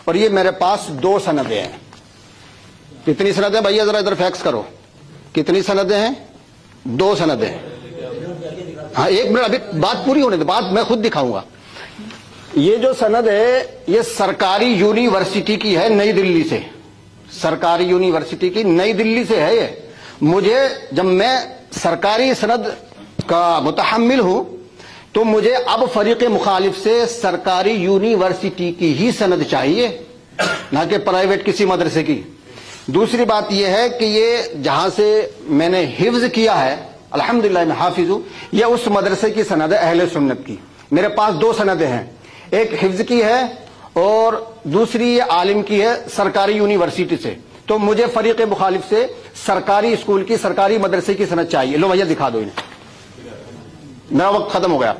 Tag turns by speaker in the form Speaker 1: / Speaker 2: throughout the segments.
Speaker 1: اور یہ میرے پاس 2 سندیں ہیں. کتنی سندیں بھیا ذرا ادھر فیکس کرو. کتنی سندیں ہیں؟ 2 سندیں. ہاں 1 منٹ ابھی بات پوری ہونے دے, بات میں خود دکھاؤں گا. یہ جو سند ہے یہ سرکاری یونیورسٹی کی ہے, نئی دلی سے. سرکاری یونیورسٹی کی نئی دلی سے ہے. یہ مجھے جب میں سرکاری سند کا متحمل ہوں تو مجھے اب فریق مخالف سے سرکاری یونیورسٹی کی ہی سند چاہیے, نہ کہ پرائیویٹ کسی مدرسے کی. دوسری بات یہ ہے کہ یہ جہاں سے میں نے حفظ کیا ہے, الحمدللہ میں حافظ ہوں, یہ اس مدرسے کی سند ہے اہل سنت کی. میرے پاس 2 سندیں ہیں, ایک حفظ کی ہے اور دوسری عالم کی ہے سرکاری یونیورسٹی سے. تو مجھے فریق مخالف سے سرکاری اسکول کی, سرکاری مدرسے کی سند چاہیے. لو بھیا دکھا دو انہیں, میرا وقت ختم ہو گیا.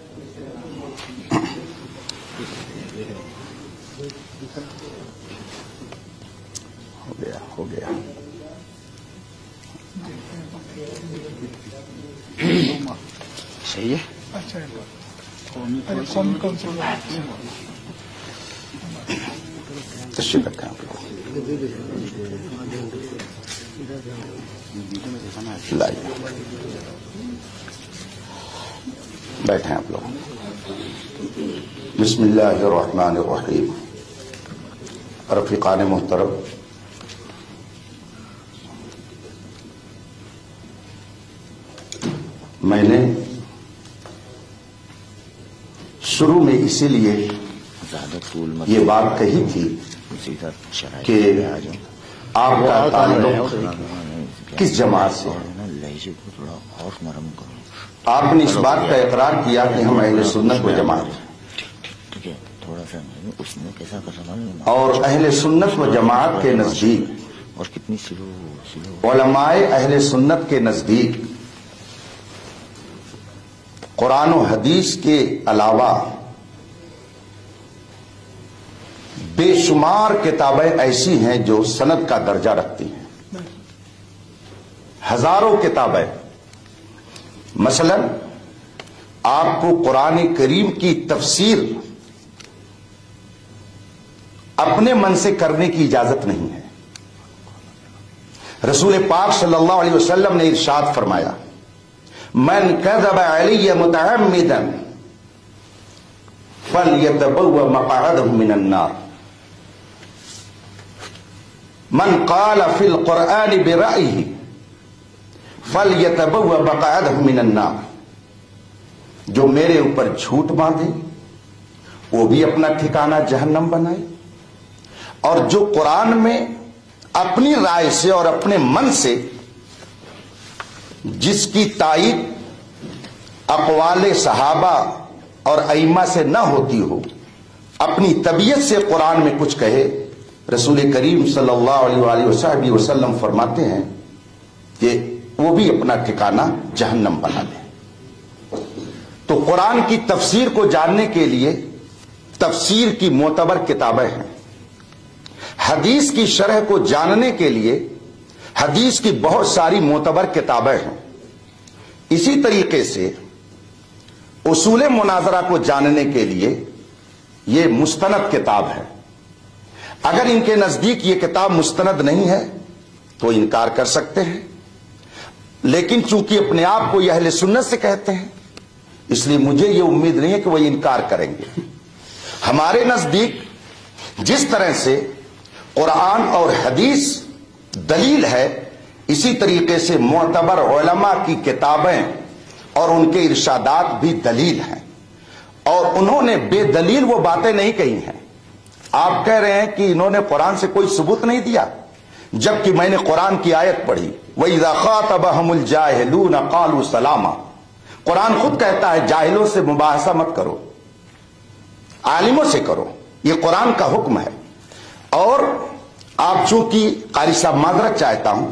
Speaker 1: ہو گیا صحیح ہے. تشریف رکھیں آپ لوگ. بیٹھیں آپ لوگ. بسم اللہ الرحمن الرحیم. رفیقان محترم, میں نے شروع میں اسی لیے یہ بات کہی تھی کہ آپ کا تعلق کس جماعت سے ہے. آپ نے اس بات کا اقرار کیا کہ ہم اہل سنت و جماعت ہیں, اور اہل سنت و جماعت کے نزدیک, علماء اہل سنت کے نزدیک, قرآن و حدیث کے علاوہ بے شمار کتابیں ایسی ہیں جو سند کا درجہ رکھتی ہیں. ہزاروں کتابیں. مثلا آپ کو قرآن کریم کی تفسیر اپنے من سے کرنے کی اجازت نہیں ہے. رسول پاک صلی اللہ علیہ وسلم نے ارشاد فرمایا, من کذب علی متعمدا فلیتبوأ مقعدہ من النار. من قال فی القرآن برأیہ فلیتبوأ مقعدہ من النار. جو میرے اوپر جھوٹ باندھے وہ بھی اپنا ٹھکانہ جہنم بنائے, اور جو قرآن میں اپنی رائے سے اور اپنے من سے جس کی تائید اقوال صحابہ اور ائمہ سے نہ ہوتی ہو, اپنی طبیعت سے قرآن میں کچھ کہے, رسول کریم صلی اللہ علیہ وآلہ وسلم فرماتے ہیں کہ وہ بھی اپنا ٹھکانہ جہنم بنا لے. تو قرآن کی تفسیر کو جاننے کے لیے تفسیر کی معتبر کتابیں ہیں. حدیث کی شرح کو جاننے کے لیے حدیث کی بہت ساری معتبر کتابیں ہیں. اسی طریقے سے اصول مناظرہ کو جاننے کے لیے یہ مستند کتاب ہے. اگر ان کے نزدیک یہ کتاب مستند نہیں ہے تو انکار کر سکتے ہیں, لیکن چونکہ اپنے آپ کو یہ اہل سنت سے کہتے ہیں اس لیے مجھے یہ امید نہیں ہے کہ وہ انکار کریں گے. ہمارے نزدیک جس طرح سے قرآن اور حدیث دلیل ہے, اسی طریقے سے معتبر علماء کی کتابیں اور ان کے ارشادات بھی دلیل ہیں, اور انہوں نے بے دلیل وہ باتیں نہیں کہی ہیں. آپ کہہ رہے ہیں کہ انہوں نے قرآن سے کوئی ثبوت نہیں دیا, جبکہ میں نے قرآن کی آیت پڑھی, وَإِذَا خَاطَبَهُمُ الْجَاهِلُونَ قَالُوا سَلَامًا. قرآن خود کہتا ہے جاہلوں سے مباحثہ مت کرو, عالموں سے کرو. یہ قرآن کا حکم ہے. اور آپ چونکہ قاری صاحب معذرت چاہتا ہوں,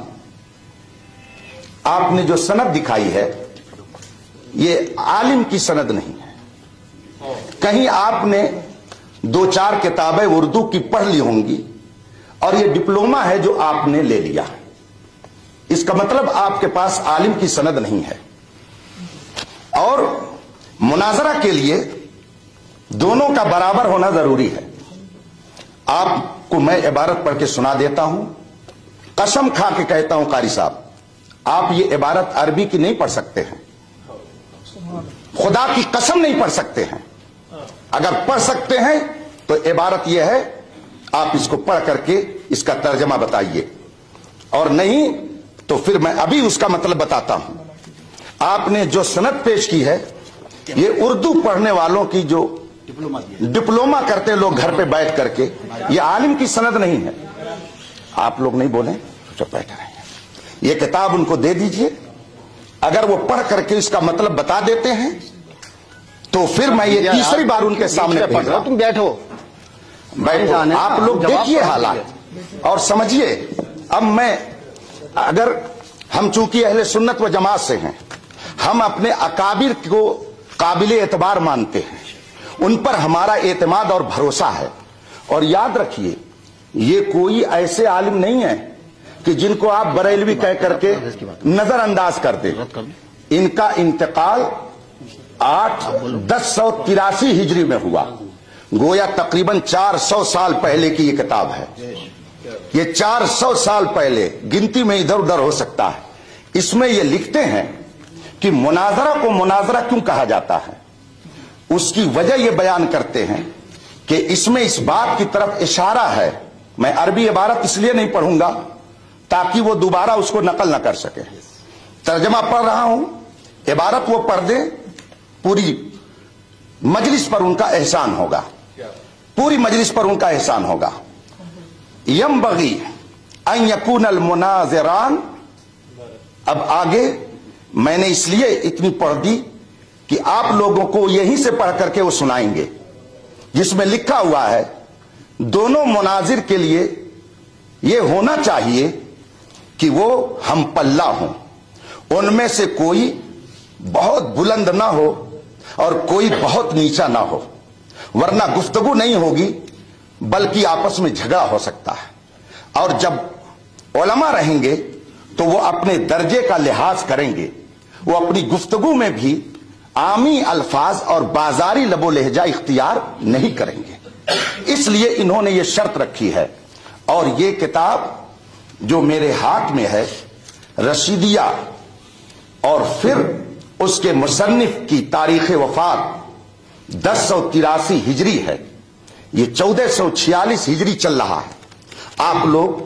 Speaker 1: آپ نے جو سند دکھائی ہے یہ عالم کی سند نہیں ہے. کہیں آپ نے 2-4 کتابیں اردو کی پڑھ لی ہوں گی اور یہ ڈپلومہ ہے جو آپ نے لے لیا. اس کا مطلب آپ کے پاس عالم کی سند نہیں ہے. اور مناظرہ کے لیے دونوں کا برابر ہونا ضروری ہے. آپ کو میں عبارت پڑھ کے سنا دیتا ہوں. قسم کھا کے کہتا ہوں قاری صاحب, آپ یہ عبارت عربی کی نہیں پڑھ سکتے ہیں, خدا کی قسم نہیں پڑھ سکتے ہیں. اگر پڑھ سکتے ہیں تو عبارت یہ ہے, آپ اس کو پڑھ کر کے اس کا ترجمہ بتائیے, اور نہیں تو پھر میں ابھی اس کا مطلب بتاتا ہوں. آپ نے جو سند پیش کی ہے یہ اردو پڑھنے والوں کی جو ڈپلوما کرتے لوگ گھر پہ بیٹھ کر کے, یہ عالم کی سند نہیں ہے. آپ لوگ نہیں بولیں, چپ بیٹھے رہیں. یہ کتاب ان کو دے دیجئے, اگر وہ پڑھ کر کے اس کا مطلب بتا دیتے ہیں تو پھر میں یہ تیسری بار ان کے سامنے پڑھ رہا ہوں.
Speaker 2: تم بیٹھو.
Speaker 1: آپ لوگ دیکھیے حالات اور سمجھیے. اب میں, اگر ہم چونکہ اہل سنت و جماعت سے ہیں, ہم اپنے اکابر کو قابل اعتبار مانتے ہیں, ان پر ہمارا اعتماد اور بھروسہ ہے. اور یاد رکھیے, یہ کوئی ایسے عالم نہیں ہے کہ جن کو آپ بریلوی کہہ کر کے نظر انداز کر دیں. ان کا انتقال 1083 ہجری میں ہوا, گویا تقریباً 400 سال پہلے کی یہ کتاب ہے. یہ 400 سال پہلے, گنتی میں ادھر ادھر ہو سکتا ہے. اس میں یہ لکھتے ہیں کہ مناظرہ کو مناظرہ کیوں کہا جاتا ہے. اس کی وجہ یہ بیان کرتے ہیں کہ اس میں اس بات کی طرف اشارہ ہے. میں عربی عبارت اس لیے نہیں پڑھوں گا تاکہ وہ دوبارہ اس کو نقل نہ کر سکے. ترجمہ پڑھ رہا ہوں, عبارت وہ پڑھ دیں, پوری مجلس پر ان کا احسان ہوگا, پوری مجلس پر ان کا احسان ہوگا. ينبغي ان يكون المناظران. اب آگے میں نے اس لیے اتنی پڑھ دی کہ آپ لوگوں کو یہیں سے پڑھ کر کے وہ سنائیں گے, جس میں لکھا ہوا ہے دونوں مناظر کے لیے یہ ہونا چاہیے کہ وہ ہم پلہ ہوں, ان میں سے کوئی بہت بلند نہ ہو اور کوئی بہت نیچا نہ ہو, ورنہ گفتگو نہیں ہوگی بلکہ آپس میں جھگڑا ہو سکتا ہے. اور جب علماء رہیں گے تو وہ اپنے درجے کا لحاظ کریں گے, وہ اپنی گفتگو میں بھی عامی الفاظ اور بازاری لب و لہجہ اختیار نہیں کریں گے. اس لیے انہوں نے یہ شرط رکھی ہے. اور یہ کتاب جو میرے ہاتھ میں ہے رشیدیہ, اور پھر اس کے مصنف کی تاریخ وفات 1083 ہجری ہے, یہ 1446 ہجری چل رہا ہے. آپ لوگ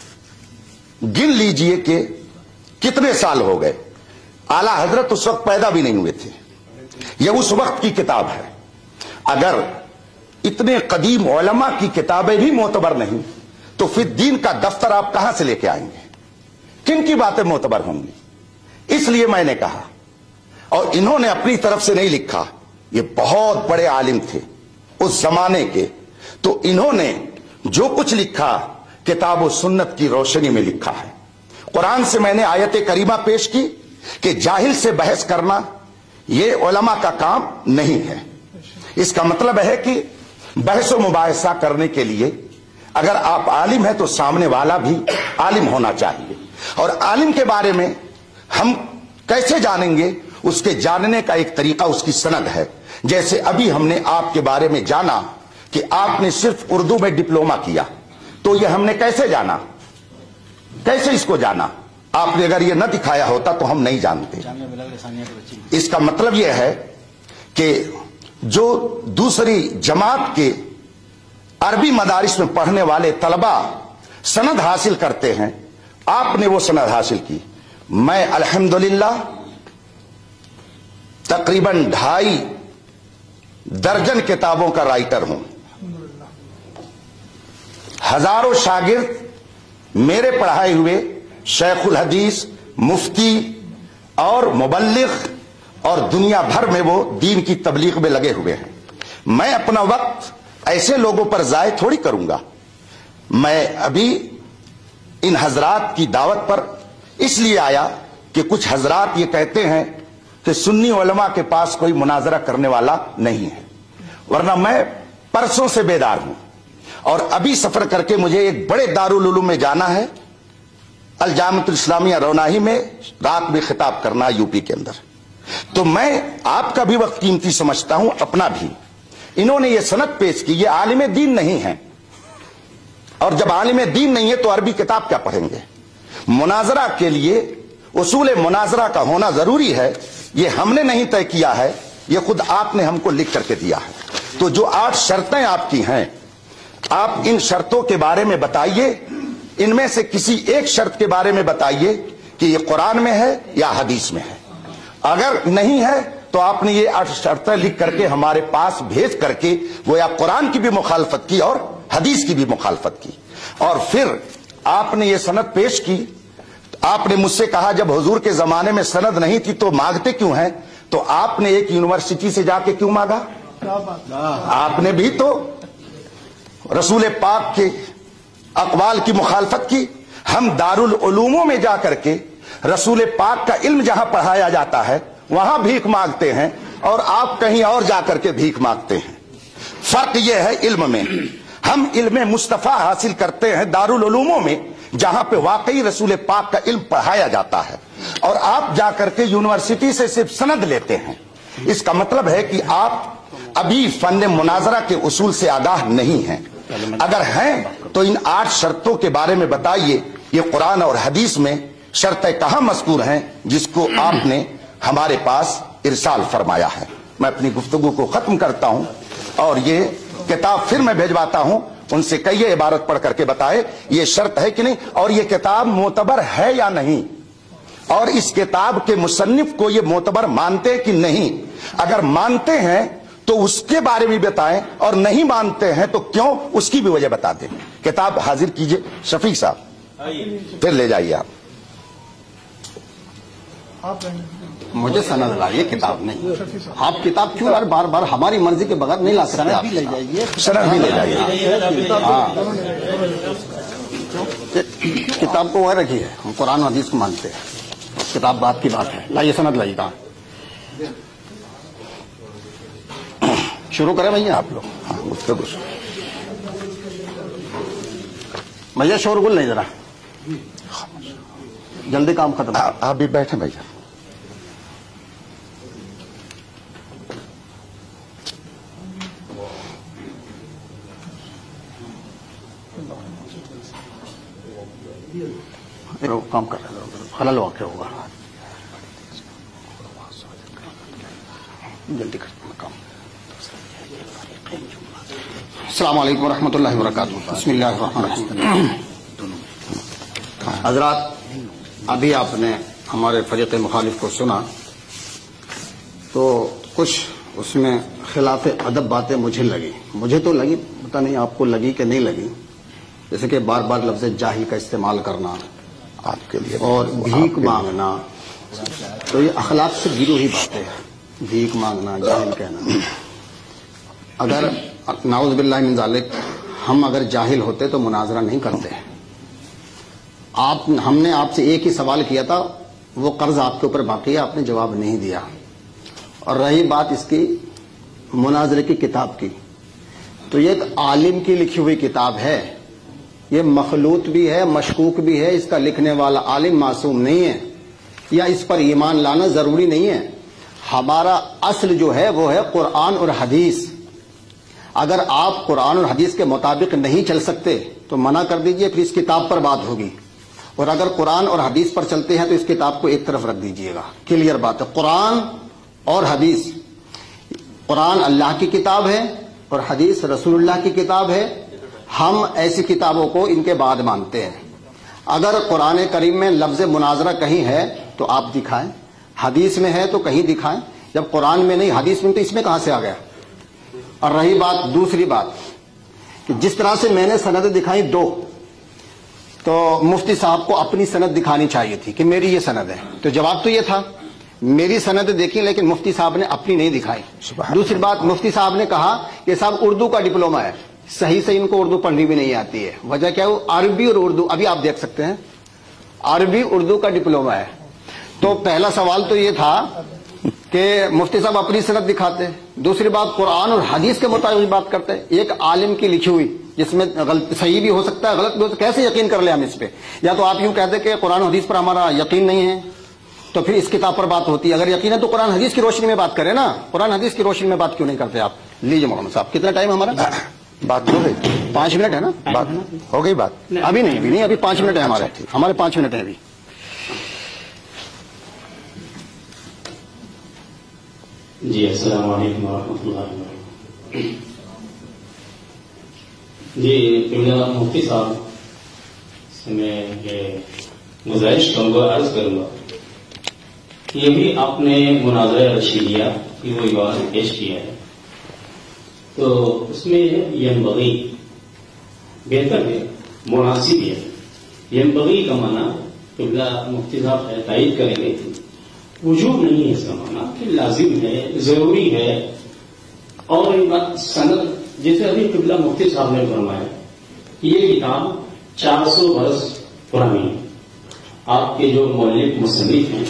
Speaker 1: گن لیجئے کہ کتنے سال ہو گئے. اعلی حضرت اس وقت پیدا بھی نہیں ہوئے تھے. یہ اس وقت کی کتاب ہے. اگر اتنے قدیم علماء کی کتابیں بھی معتبر نہیں تو پھر دین کا دفتر آپ کہاں سے لے کے آئیں گے؟ کن کی باتیں معتبر ہوں گی؟ اس لیے میں نے کہا, اور انہوں نے اپنی طرف سے نہیں لکھا, یہ بہت بڑے عالم تھے اس زمانے کے, تو انہوں نے جو کچھ لکھا کتاب و سنت کی روشنی میں لکھا ہے. قرآن سے میں نے آیت کریمہ پیش کی کہ جاہل سے بحث کرنا یہ علماء کا کام نہیں ہے. اس کا مطلب ہے کہ بحث و مباحثہ کرنے کے لیے اگر آپ عالم ہیں تو سامنے والا بھی عالم ہونا چاہیے. اور عالم کے بارے میں ہم کیسے جانیں گے؟ اس کے جاننے کا ایک طریقہ اس کی سند ہے. جیسے ابھی ہم نے آپ کے بارے میں جانا کہ آپ نے صرف اردو میں ڈپلوما کیا, تو یہ ہم نے کیسے جانا؟ کیسے اس کو جانا؟ آپ نے اگر یہ نہ دکھایا ہوتا تو ہم نہیں جانتے. اس کا مطلب یہ ہے کہ جو دوسری جماعت کے عربی مدارس میں پڑھنے والے طلبہ سند حاصل کرتے ہیں, آپ نے وہ سند حاصل کی. میں الحمدللہ تقریباً 2.5 درجن کتابوں کا رائٹر ہوں. ہزاروں شاگرد میرے پڑھائے ہوئے شیخ الحدیث, مفتی اور مبلغ اور دنیا بھر میں وہ دین کی تبلیغ میں لگے ہوئے ہیں. میں اپنا وقت ایسے لوگوں پر ضائع تھوڑی کروں گا. میں ابھی ان حضرات کی دعوت پر اس لیے آیا کہ کچھ حضرات یہ کہتے ہیں کہ سنی علماء کے پاس کوئی مناظرہ کرنے والا نہیں ہے, ورنہ میں پرسوں سے بیدار ہوں. اور ابھی سفر کر کے مجھے ایک بڑے دارالعلوم میں جانا ہے, الجامعۃ الاسلامیہ روناہی میں رات میں خطاب کرنا یو پی کے اندر. تو میں آپ کا بھی وقت قیمتی سمجھتا ہوں, اپنا بھی. انہوں نے یہ سند پیش کی, یہ عالم دین نہیں ہے, اور جب عالم دین نہیں ہے تو عربی کتاب کیا پڑھیں گے؟ مناظرہ کے لیے اصول مناظرہ کا ہونا ضروری ہے، یہ ہم نے نہیں طے کیا ہے، یہ خود آپ نے ہم کو لکھ کر کے دیا ہے۔ تو جو 8 شرطیں آپ کی ہیں، آپ ان شرطوں کے بارے میں بتائیے، ان میں سے کسی ایک شرط کے بارے میں بتائیے کہ یہ قرآن میں ہے یا حدیث میں ہے۔ اگر نہیں ہے تو آپ نے یہ 8 شرطیں لکھ کر کے ہمارے پاس بھیج کر کے گویا قرآن کی بھی مخالفت کی اور حدیث کی بھی مخالفت کی، اور پھر آپ نے یہ سند پیش کی۔ آپ نے مجھ سے کہا جب حضور کے زمانے میں سند نہیں تھی تو مانگتے کیوں ہیں؟ تو آپ نے ایک یونیورسٹی سے جا کے کیوں مانگا؟ آپ نے بھی تو رسول پاک کے اقوال کی مخالفت کی۔ ہم دارالعلوموں میں جا کر کے رسول پاک کا علم جہاں پڑھایا جاتا ہے وہاں بھیک مانگتے ہیں، اور آپ کہیں اور جا کر کے بھیک مانگتے ہیں۔ فرق یہ ہے علم میں، ہم علم مصطفیٰ حاصل کرتے ہیں دارالعلوموں میں جہاں پہ واقعی رسول پاک کا علم پڑھایا جاتا ہے، اور آپ جا کر کے یونیورسٹی سے صرف سند لیتے ہیں۔ اس کا مطلب ہے کہ آپ ابھی فن مناظرہ کے اصول سے آگاہ نہیں ہیں۔ اگر ہیں تو ان 8 شرطوں کے بارے میں بتائیے، یہ قرآن اور حدیث میں شرطیں کہاں مذکور ہیں جس کو آپ نے ہمارے پاس ارسال فرمایا ہے؟ میں اپنی گفتگو کو ختم کرتا ہوں، اور یہ کتاب پھر میں بھیجواتا ہوں، ان سے کہیے عبارت پڑھ کر کے بتائے یہ شرط ہے کہ نہیں، اور یہ کتاب معتبر ہے یا نہیں، اور اس کتاب کے مصنف کو یہ معتبر مانتے کہ نہیں۔ اگر مانتے ہیں تو اس کے بارے میں بتائیں، اور نہیں مانتے ہیں تو کیوں، اس کی بھی وجہ بتا دیں۔ کتاب حاضر کیجئے شفیق صاحب، پھر لے جائیے آپ۔
Speaker 2: مجھے سند لائیے، کتاب نہیں۔ آپ کتاب کیوں بار بار ہماری مرضی کے بغیر نہیں لا سکتے؟ سند بھی لے جائیے،
Speaker 1: سند بھی لے جائیے۔
Speaker 2: ہاں، کتاب کو وہ رکھی ہے، ہم قرآن و حدیث کو مانتے ہیں، کتاب بات کی بات ہے۔ لائیے سند لائیے، کہاں شروع کریں بھیا آپ لوگ؟
Speaker 1: ہاں، گفتگو
Speaker 2: بھیا شور گل نہیں، ذرا جلدی کام ختم۔
Speaker 1: آپ بھی بیٹھیں بھیا۔
Speaker 2: کام کر رہے ہیں، خلل واقع ہوگا، جلدی کرتے ہیں کام۔ السلام علیکم ورحمۃ اللہ وبرکاتہ۔ بسم اللہ الرحمن الرحیم۔ حضرات، ابھی آپ نے ہمارے فریق مخالف کو سنا تو کچھ اس میں خلاف ادب باتیں مجھے تو لگی، پتہ نہیں آپ کو لگی کہ نہیں لگی، جیسے کہ بار بار لفظ جاہل کا استعمال کرنا
Speaker 1: آپ کے لیے
Speaker 2: اور بھیک مانگنا، تو یہ اخلاق سے گری ہوئی باتیں ہیں۔ بھیک مانگنا، جاہل کہنا، اگر نعوذ باللہ من ذالک ہم اگر جاہل ہوتے تو مناظرہ نہیں کرتے۔ ہم نے آپ سے ایک ہی سوال کیا تھا، وہ قرض آپ کے اوپر باقی ہے، آپ نے جواب نہیں دیا۔ اور رہی بات اس کی مناظرے کی کتاب کی، تو یہ ایک عالم کی لکھی ہوئی کتاب ہے، یہ مخلوط بھی ہے، مشکوک بھی ہے، اس کا لکھنے والا عالم معصوم نہیں ہے، یا اس پر ایمان لانا ضروری نہیں ہے۔ ہمارا اصل جو ہے وہ ہے قرآن اور حدیث۔ اگر آپ قرآن اور حدیث کے مطابق نہیں چل سکتے تو منع کر دیجئے، پھر اس کتاب پر بات ہوگی، اور اگر قرآن اور حدیث پر چلتے ہیں تو اس کتاب کو ایک طرف رکھ دیجئے گا۔ کلیئر بات ہے، قرآن اور حدیث، قرآن اللہ کی کتاب ہے اور حدیث رسول اللہ کی کتاب ہے۔ ہم ایسی کتابوں کو ان کے بعد مانتے ہیں۔ اگر قرآن کریم میں لفظ مناظرہ کہیں ہے تو آپ دکھائیں، حدیث میں ہے تو کہیں دکھائیں، جب قرآن میں نہیں حدیث میں تو اس میں کہاں سے آ گیا؟ اور رہی بات دوسری بات کہ جس طرح سے میں نے سند دکھائی 2، تو مفتی صاحب کو اپنی سند دکھانی چاہیے تھی کہ میری یہ سند ہے، تو جواب تو یہ تھا میری سند دیکھی، لیکن مفتی صاحب نے اپنی نہیں دکھائی۔ دوسری بات، مفتی صاحب نے کہا کہ صاحب اردو کا ڈپلوما ہے، صحیح سے ان کو اردو پڑھنی بھی نہیں آتی ہے، وجہ کیا ہے؟ عربی اور اردو، ابھی آپ دیکھ سکتے ہیں عربی اردو کا ڈپلوما ہے۔ تو پہلا سوال تو یہ تھا کہ مفتی صاحب اپنی سند دکھاتے، دوسری بات قرآن اور حدیث کے مطابق بات کرتے، ایک عالم کی لکھی ہوئی جس میں صحیح بھی ہو سکتا ہے غلط بھی ہو سکتا ہے، کیسے یقین کر لیں ہم اس پہ؟ یا تو آپ یوں کہتے کہ قرآن و حدیث پر ہمارا یقین نہیں ہے تو پھر اس کتاب پر بات ہوتی ہے، اگر یقین ہے تو قرآن حدیث کی روشنی میں بات کریں نا، قرآن حدیث کی روشنی میں بات کیوں نہیں کرتے آپ؟ لیجیے مولانا صاحب، کتنا ٹائم ہمارا؟
Speaker 1: बात हो गई?
Speaker 2: 5 मिनट है ना?
Speaker 1: बात हो गई बात?
Speaker 2: अभी नहीं, अभी 5 मिनट है हमारे 5 मिनट है अभी।
Speaker 3: जी अस्सलाम वालेकुम वरहमतुल्लाहि वबरकातुहू। जी क़िबला मुफ्ती साहब से मैं ये गुजारिश करूँगा, अर्ज करूँगा कि ये भी आपने मुनाज़रा रशीदिया की वो इबारत पेश किया है, तो उसमें यंबगी बेहतर है, मुनासिब है। यंबगी का माना क़िबला मुफ्ती साहब तायीद करेंगे, वजूब नहीं है इसका माना कि लाजिम है, जरूरी है। और इन बात सनद जैसे अभी क़िबला मुफ्ती साहब ने फरमाया कि ये किताब 400 बरस पुरानी है। आपके जो मौलिक मुसन्निफ हैं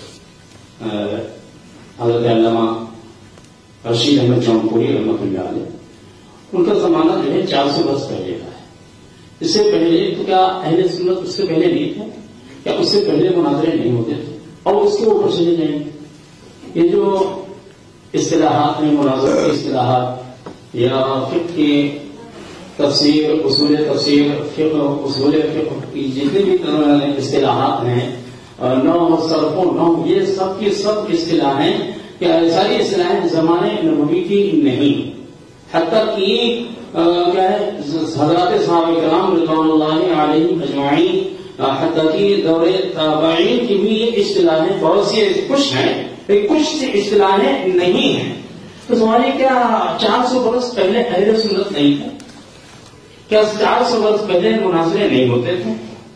Speaker 3: हज़रत अल्लामा रशीद अहमद जौनपुरी रहमतुल्लाह अलैह, उनका जमाना जो है 400 वर्ष पहले का है। इससे पहले तो क्या अहले सुन्नत उससे पहले नहीं थे? क्या उससे पहले मुनाज़रे नहीं होते थे? और उसके ऊपर चले जाएंगे, ये जो इस्तिलाहात हैं, मुनाज़रे की इस्तिलाहात या फिक़्ह की तफसीर, उसूल तफसीर, फिक़्ह, उसूल फिक़्ह की जितने भी इस्तिलाहात हैं, नौ सरफ़ो नौ, ये सब की सब इस्तिलाहें, क्या सारी इस्तिलाहें ज़माने नबवी की नहीं, हत्ता कि क्या है हज़रात सहाबा किराम रिज़वानुल्लाहि अलैहिम अजमाईन, हत्ता कि दौरे ताबईन की भी ये इस्तिलाहें बहुत सी कुछ हैं, लेकिन कुछ इस्तिलाहें नहीं हैं। तो तुम्हारी क्या 400 बरस पहले अहले सुन्नत नहीं थे? क्या 400 वर्ष पहले मुनाज़रे नहीं होते थे?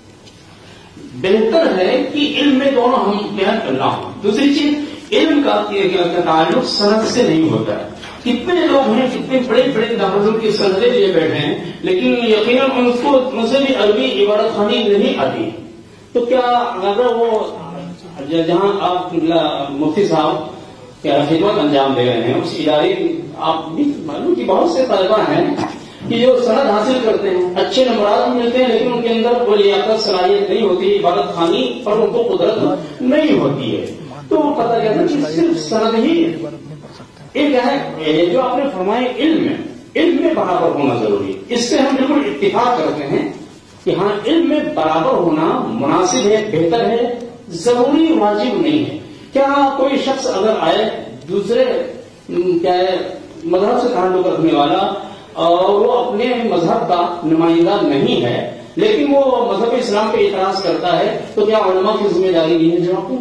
Speaker 3: बेहतर है कि इल्म में दोनों हम बयान करना हो। दूसरी चीज, इल्म का ताल्लुक सनद से नहीं होता है। कितने लोग हैं, कितने बड़े बड़े दारुल की सनदें लिए बैठे हैं, लेकिन यकीनन उनसे भी अरबी इबारत खानी नहीं आती। तो क्या अगर वो जहां आप मुफ्ती साहब क्या खिदमत अंजाम दे रहे हैं, उस इदारे आप भी मालूम कि बहुत से तलबा हैं कि जो सनद हासिल करते हैं, अच्छे नंबरात मिलते हैं, लेकिन उनके अंदर वो लियाकत सलाहियत नहीं होती, इबादत खानी और उनको कुदरत नहीं होती है। तो वो पता क्या था कि सिर्फ सनद ही एक है जो आपने फरमाए इल्म में बराबर होना जरूरी है। इससे हम बिल्कुल इत्तिफाक करते हैं कि हाँ, इल्म में बराबर होना मुनासिब है, बेहतर है, जरूरी वाजिब नहीं है। क्या कोई शख्स अगर आए दूसरे क्या है मजहब से ताल्लुक रखने वाला और वो अपने मजहब का नुमाइंदा नहीं है, लेकिन वो मजहब इस्लाम पे इतराज करता है, तो क्या उलमा की जिम्मेदारी नहीं है जवाब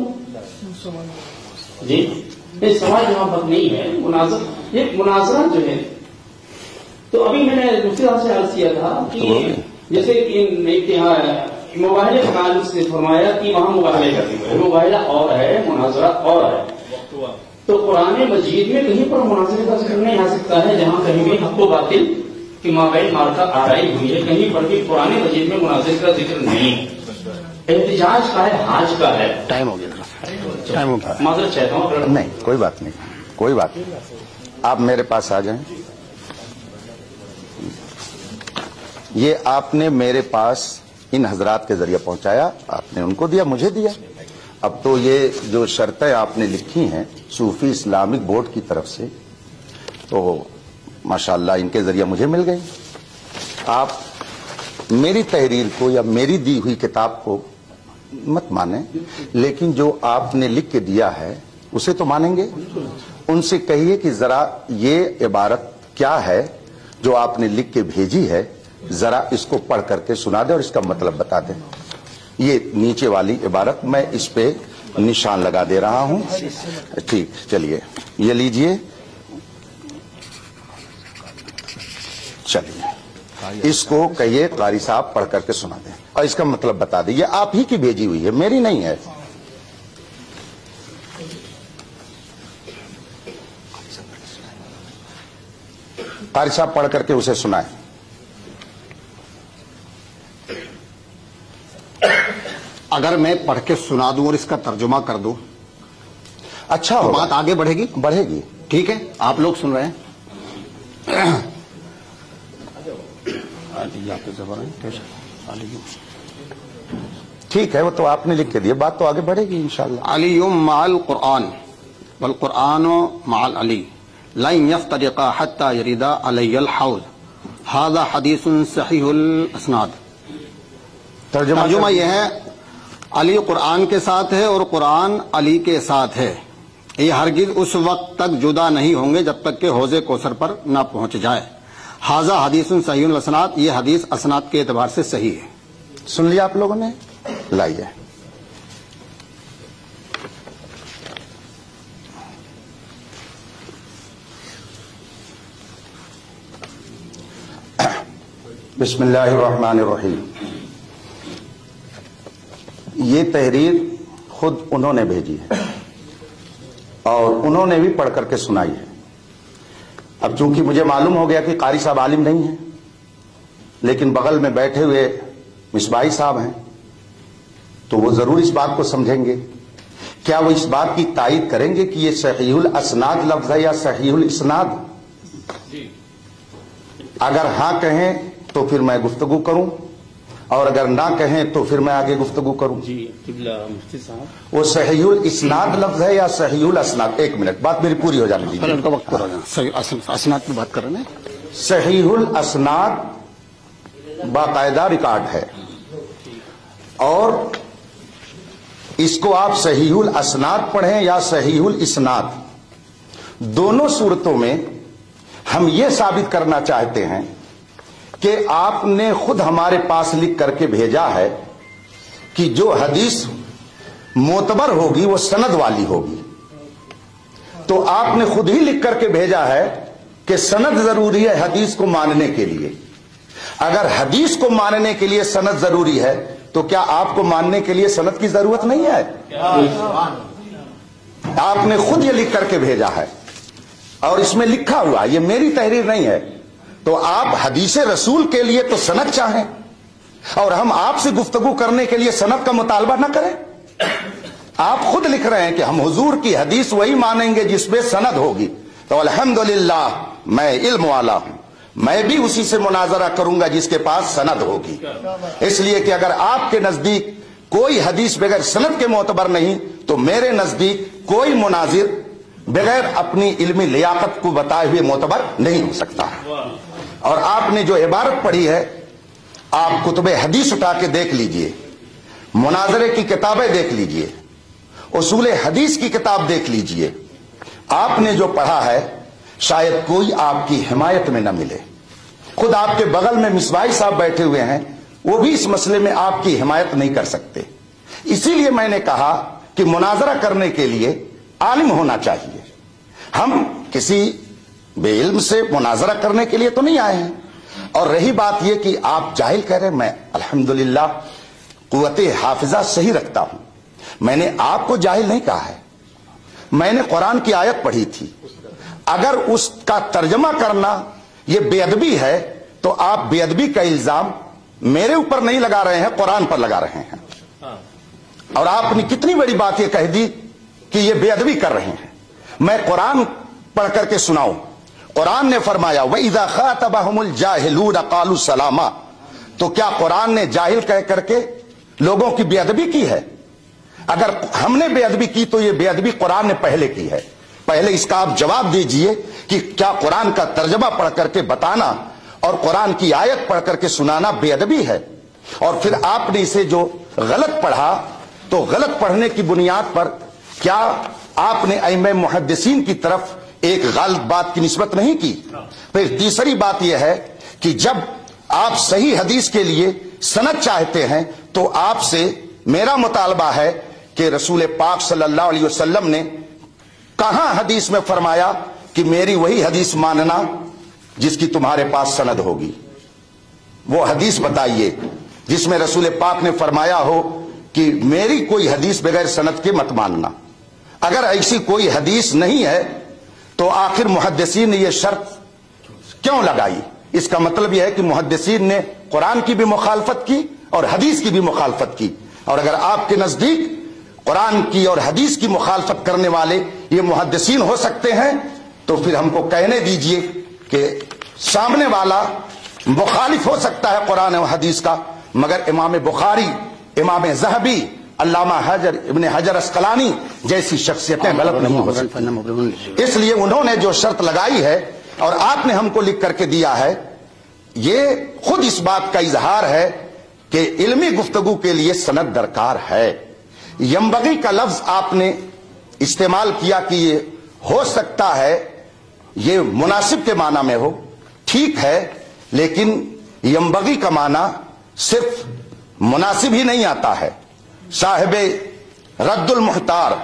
Speaker 3: जी? ये सवाल जवाब नहीं है, ये मुनाजरा जो है। तो अभी मैंने मुफ्ती साहब से अर्ज किया था कि जैसे मुबाहले के ताल्लुक से फरमाया कि वहां मुबाहले करते हैं, मुबाहला और है, मुनाजरा और है। तो कुरान मजीद में कहीं पर मुनाजरे का जिक्र नहीं आ सकता है, जहां कहीं भी हक़ व बातिल की माबैन मार्का आराई हुई है, कहीं पर भी कुरान मजीद में मुनाजरे का जिक्र नहीं है। एहतिजाज का है, हाज का है।
Speaker 2: टाइम हो गया, टाइम हो गया,
Speaker 3: माजरत चाहता हूँ।
Speaker 1: नहीं, कोई बात नहीं, कोई बात नहीं, आप मेरे पास आ जाएं। ये आपने मेरे पास इन हजरात के जरिए पहुंचाया, आपने उनको दिया, मुझे दिया। अब तो ये जो शर्तें आपने लिखी हैं सूफी इस्लामिक बोर्ड की तरफ से, तो माशाअल्लाह इनके जरिए मुझे मिल गई। आप मेरी तहरीर को या मेरी दी हुई किताब को मत माने, लेकिन जो आपने लिख के दिया है उसे तो मानेंगे। उनसे कहिए कि जरा ये इबारत क्या है जो आपने लिख के भेजी है, जरा इसको पढ़ करके सुना दे और इसका मतलब बता दें। ये नीचे वाली इबारत मैं इस पे निशान लगा दे रहा हूं। ठीक, चलिए ये लीजिए, चलिए इसको कहिए कारी साहब पढ़ करके सुना दें और इसका मतलब बता दें। ये आप ही की भेजी हुई है, मेरी नहीं है। कारी साहब पढ़ करके उसे सुनाए।
Speaker 2: अगर मैं पढ़ के सुना दूं और इसका तर्जुमा कर दूं,
Speaker 1: अच्छा
Speaker 2: तो बात आगे बढ़ेगी?
Speaker 1: बढ़ेगी।
Speaker 2: ठीक है, आप लोग सुन रहे हैं।
Speaker 1: ठीक है, वो तो आपने लिख के दिया, बात तो आगे बढ़ेगी इंशाअल्लाह।
Speaker 2: अलीयुम माल कुरान वल कुरान माल अली लन यफ्तरिका हत्ता यरिदा अलैयल हौज ھذا حدیث صحیح الاسناد. ترجمہ یہ ہے علی قرآن کے ساتھ ہے اور قرآن علی کے ساتھ ہے. یہ ہرگز اس وقت تک جدا نہیں ہوں گے جب تک کہ حوض کوثر پر نہ پہنچ جائے. ھذا حدیث صحیح الاسناد، یہ حدیث اسناد کے اعتبار سے صحیح ہے.
Speaker 1: سن لیا آپ لوگوں نے؟ لائیے. بسم اللہ الرحمن الرحیم. یہ تحریر خود انہوں نے بھیجی ہے اور انہوں نے بھی پڑھ کر کے سنائی ہے. اب چونکہ مجھے معلوم ہو گیا کہ قاری صاحب عالم نہیں ہیں، لیکن بغل میں بیٹھے ہوئے مصباحی صاحب ہیں تو وہ ضرور اس بات کو سمجھیں گے. کیا وہ اس بات کی تائید کریں گے کہ یہ صحیح الاسناد لفظ ہے یا صحیح الاسناد؟ اگر ہاں کہیں تو پھر میں گفتگو کروں، اور اگر نہ کہیں تو پھر میں آگے گفتگو کروں.
Speaker 3: جی مفتی صاحب،
Speaker 1: وہ صحیح الاسناد لفظ ہے یا صحیح الاسناد؟ ایک منٹ، بات میری پوری ہو جانے دیجیے.
Speaker 2: پہلے ان کا وقت پورا ہو جانا. صحیح اسناد کی بات کر رہے ہیں.
Speaker 1: صحیح الاسناد باقاعدہ ریکارڈ ہے، اور اس کو آپ صحیح الاسناد پڑھیں یا صحیح الاسناد، دونوں صورتوں میں ہم یہ ثابت کرنا چاہتے ہیں کہ آپ نے خود ہمارے پاس لکھ کر کے بھیجا ہے کہ جو حدیث معتبر ہوگی وہ سند والی ہوگی. تو آپ نے خود ہی لکھ کر کے بھیجا ہے کہ سند ضروری ہے حدیث کو ماننے کے لیے. اگر حدیث کو ماننے کے لیے سند ضروری ہے تو کیا آپ کو ماننے کے لیے سند کی ضرورت نہیں ہے؟ آپ نے خود یہ لکھ کر کے بھیجا ہے اور اس میں لکھا ہوا، یہ میری تحریر نہیں ہے. تو آپ حدیث رسول کے لیے تو سند چاہیں اور ہم آپ سے گفتگو کرنے کے لیے سند کا مطالبہ نہ کریں. آپ خود لکھ رہے ہیں کہ ہم حضور کی حدیث وہی مانیں گے جس میں سند ہوگی. تو الحمدللہ میں علم والا ہوں، میں بھی اسی سے مناظرہ کروں گا جس کے پاس سند ہوگی. اس لیے کہ اگر آپ کے نزدیک کوئی حدیث بغیر سند کے معتبر نہیں تو میرے نزدیک کوئی مناظر بغیر اپنی علمی لیاقت کو بتائے ہوئے معتبر نہیں ہو سکتا. اور آپ نے جو عبارت پڑھی ہے، آپ کتب حدیث اٹھا کے دیکھ لیجئے، مناظرے کی کتابیں دیکھ لیجئے، اصول حدیث کی کتاب دیکھ لیجئے. آپ نے جو پڑھا ہے شاید کوئی آپ کی حمایت میں نہ ملے. خود آپ کے بغل میں مصباحی صاحب بیٹھے ہوئے ہیں، وہ بھی اس مسئلے میں آپ کی حمایت نہیں کر سکتے. اسی لیے میں نے کہا کہ مناظرہ کرنے کے لیے عالم ہونا چاہیے. ہم کسی بے علم سے مناظرہ کرنے کے لیے تو نہیں آئے ہیں. اور رہی بات یہ کہ آپ جاہل کہہ رہے ہیں، میں الحمدللہ قوت حافظہ صحیح رکھتا ہوں. میں نے آپ کو جاہل نہیں کہا ہے. میں نے قرآن کی آیت پڑھی تھی. اگر اس کا ترجمہ کرنا یہ بے ادبی ہے تو آپ بے ادبی کا الزام میرے اوپر نہیں لگا رہے ہیں، قرآن پر لگا رہے ہیں. اور آپ نے کتنی بڑی بات یہ کہہ دی کہ یہ بے ادبی کر رہے ہیں. میں قرآن پڑھ کر کے سناؤں. قرآن نے فرمایا وَإِذَا خَاطَبَهُمُ الْجَاهِلُونَ قَالُوا سَلَامًا. تو کیا قرآن نے جاہل کہہ کر کے لوگوں کی بے ادبی کی ہے؟ اگر ہم نے بے ادبی کی تو یہ بے ادبی قرآن نے پہلے کی ہے. پہلے اس کا آپ جواب دیجئے کہ کیا قرآن کا ترجمہ پڑھ کر کے بتانا اور قرآن کی آیت پڑھ کر کے سنانا بے ادبی ہے؟ اور پھر آپ نے اسے جو غلط پڑھا تو غلط پڑھنے کی بنیاد پر کیا آپ نے ائمہ محدثین کی طرف ایک غلط بات کی نسبت نہیں کی؟ پھر تیسری بات یہ ہے کہ جب آپ صحیح حدیث کے لیے سند چاہتے ہیں تو آپ سے میرا مطالبہ ہے کہ رسول پاک صلی اللہ علیہ وسلم نے کہاں حدیث میں فرمایا کہ میری وہی حدیث ماننا جس کی تمہارے پاس سند ہوگی؟ وہ حدیث بتائیے جس میں رسول پاک نے فرمایا ہو کہ میری کوئی حدیث بغیر سند کے مت ماننا. اگر ایسی کوئی حدیث نہیں ہے تو آخر محدثین نے یہ شرط کیوں لگائی؟ اس کا مطلب یہ ہے کہ محدثین نے قرآن کی بھی مخالفت کی اور حدیث کی بھی مخالفت کی. اور اگر آپ کے نزدیک قرآن کی اور حدیث کی مخالفت کرنے والے یہ محدثین ہو سکتے ہیں تو پھر ہم کو کہنے دیجئے کہ سامنے والا مخالف ہو سکتا ہے قرآن و حدیث کا، مگر امام بخاری، امام ذہبی، علامہ ابن حجر اسقلانی جیسی شخصیتیں غلط نہیں ہو سکتی. اس لیے انہوں نے جو شرط لگائی ہے اور آپ نے ہم کو لکھ کر کے دیا ہے یہ خود اس بات کا اظہار ہے کہ علمی گفتگو کے لیے سند درکار ہے. ینبغی کا لفظ آپ نے استعمال کیا کہ یہ ہو سکتا ہے، یہ مناسب کے معنی میں ہو، ٹھیک ہے، لیکن ینبغی کا معنی صرف مناسب ہی نہیں آتا ہے. صاحب رد المحتار،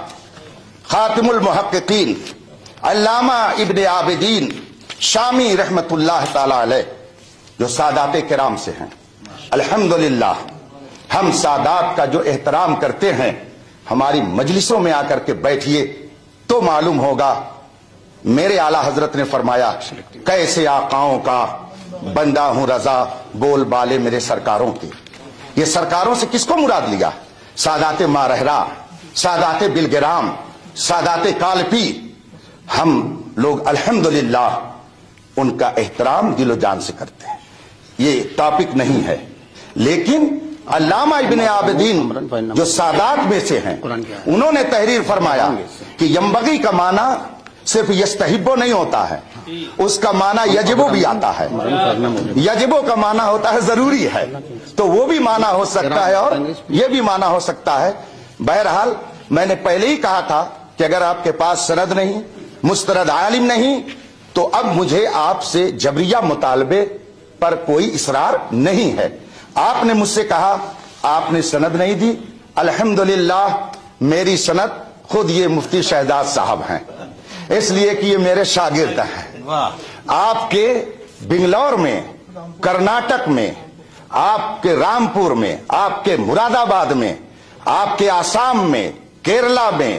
Speaker 1: خاتم المحققین، علامہ ابن عابدین شامی رحمت اللہ تعالی علیہ، جو سادات کرام سے ہیں، الحمدللہ ہم سادات کا جو احترام کرتے ہیں، ہماری مجلسوں میں آ کر کے بیٹھیے تو معلوم ہوگا. میرے اعلیٰ حضرت نے فرمایا، کیسے آقاؤں کا بندہ ہوں رضا، بول بالے میرے سرکاروں کے. یہ سرکاروں سے کس کو مراد لیا؟ سادات مارہرا، سادات بلگرام، سادات کالپی. ہم لوگ الحمدللہ ان کا احترام دل و جان سے کرتے ہیں. یہ ٹاپک نہیں ہے، لیکن علامہ ابن عابدین جو سادات میں سے ہیں، انہوں نے تحریر فرمایا کہ ینبغی کا معنی صرف یستحبو نہیں ہوتا ہے، اس کا معنی یجبو بھی آتا ہے. یجبو کا معنی ہوتا ہے ضروری ہے، تو وہ بھی معنی ہو سکتا ہے اور یہ بھی معنی ہو سکتا ہے. بہرحال میں نے پہلے ہی کہا تھا کہ اگر آپ کے پاس سند نہیں، مستند عالم نہیں، تو اب مجھے آپ سے جبریہ مطالبے پر کوئی اصرار نہیں ہے. آپ نے مجھ سے کہا آپ نے سند نہیں دی، الحمدللہ میری سند خود یہ مفتی شہزاد صاحب ہیں، اس لیے کہ یہ میرے شاگرد ہیں. آپ کے بنگلور میں، کرناٹک میں، آپ کے رامپور میں، آپ کے مراد آباد میں، آپ کے آسام میں، کیرلا میں،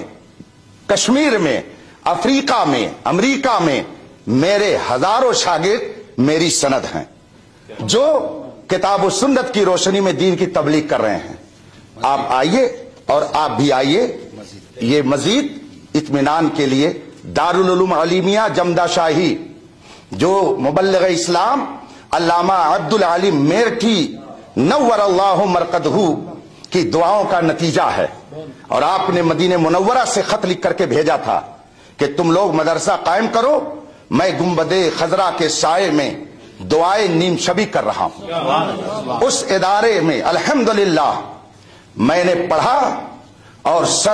Speaker 1: کشمیر میں، افریقہ میں، امریکہ میں میرے ہزاروں شاگرد میری سند ہیں جو کتاب و سنت کی روشنی میں دین کی تبلیغ کر رہے ہیں. آپ آئیے اور آپ بھی آئیے. یہ مزید اطمینان کے لیے دارالعلوم علیمیہ جمدہ شاہی، جو مبلغ اسلام علامہ عبد العلیم میرٹھی نور اللہ مرقدہ کی دعاؤں کا نتیجہ ہے. اور آپ نے مدینہ منورہ سے خط لکھ کر کے بھیجا تھا کہ تم لوگ مدرسہ قائم کرو، میں گنبد خضرا کے سائے میں دعائیں نیم شبی کر رہا ہوں. اس ادارے میں الحمدللہ میں نے پڑھا اور سن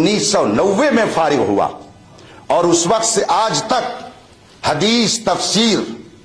Speaker 1: 1990 میں فارغ ہوا، اور اس وقت سے آج تک حدیث، تفسیر،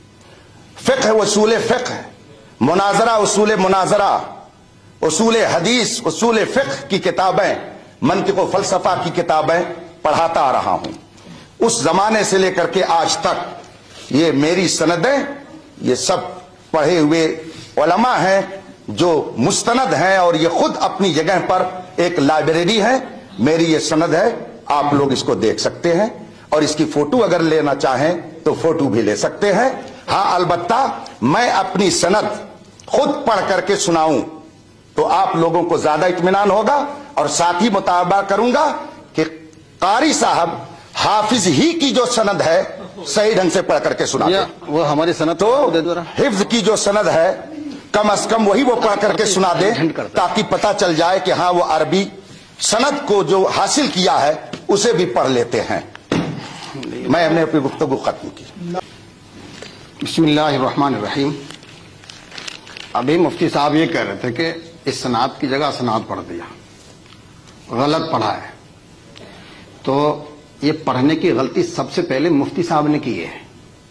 Speaker 1: فقہ، اصول فقہ، مناظرہ، اصول مناظرہ، اصول حدیث، اصول فقہ کی کتابیں، منطق و فلسفہ کی کتابیں پڑھاتا آ رہا ہوں. اس زمانے سے لے کر کے آج تک یہ میری سندیں، یہ سب پڑھے ہوئے علماء ہیں جو مستند ہیں، اور یہ خود اپنی جگہ پر ایک لائبریری ہے. میری یہ سند ہے، آپ لوگ اس کو دیکھ سکتے ہیں، اور اس کی فوٹو اگر لینا چاہیں تو فوٹو بھی لے سکتے ہیں. ہاں البتہ میں اپنی سند خود پڑھ کر کے سناؤں تو آپ لوگوں کو زیادہ اطمینان ہوگا، اور ساتھ ہی مطالبہ کروں گا کہ قاری صاحب حافظ ہی کی جو سند ہے صحیح ڈھنگ سے پڑھ کر کے سنا دیں.
Speaker 2: وہ ہماری سند
Speaker 1: تو حفظ کی جو سند ہے کم از کم وہی وہ پڑھ کر کے سنا دیں، تاکہ پتہ چل جائے کہ ہاں وہ عربی سند کو جو حاصل کیا ہے اسے بھی پڑھ لیتے ہیں. میں نے اپنی گفتگو ختم کی.
Speaker 2: بسم اللہ الرحمن الرحیم. ابھی مفتی صاحب یہ کہہ رہے تھے کہ اس سناد کی جگہ سناد پڑھ دیا، غلط پڑھا ہے. تو یہ پڑھنے کی غلطی سب سے پہلے مفتی صاحب نے کی ہے.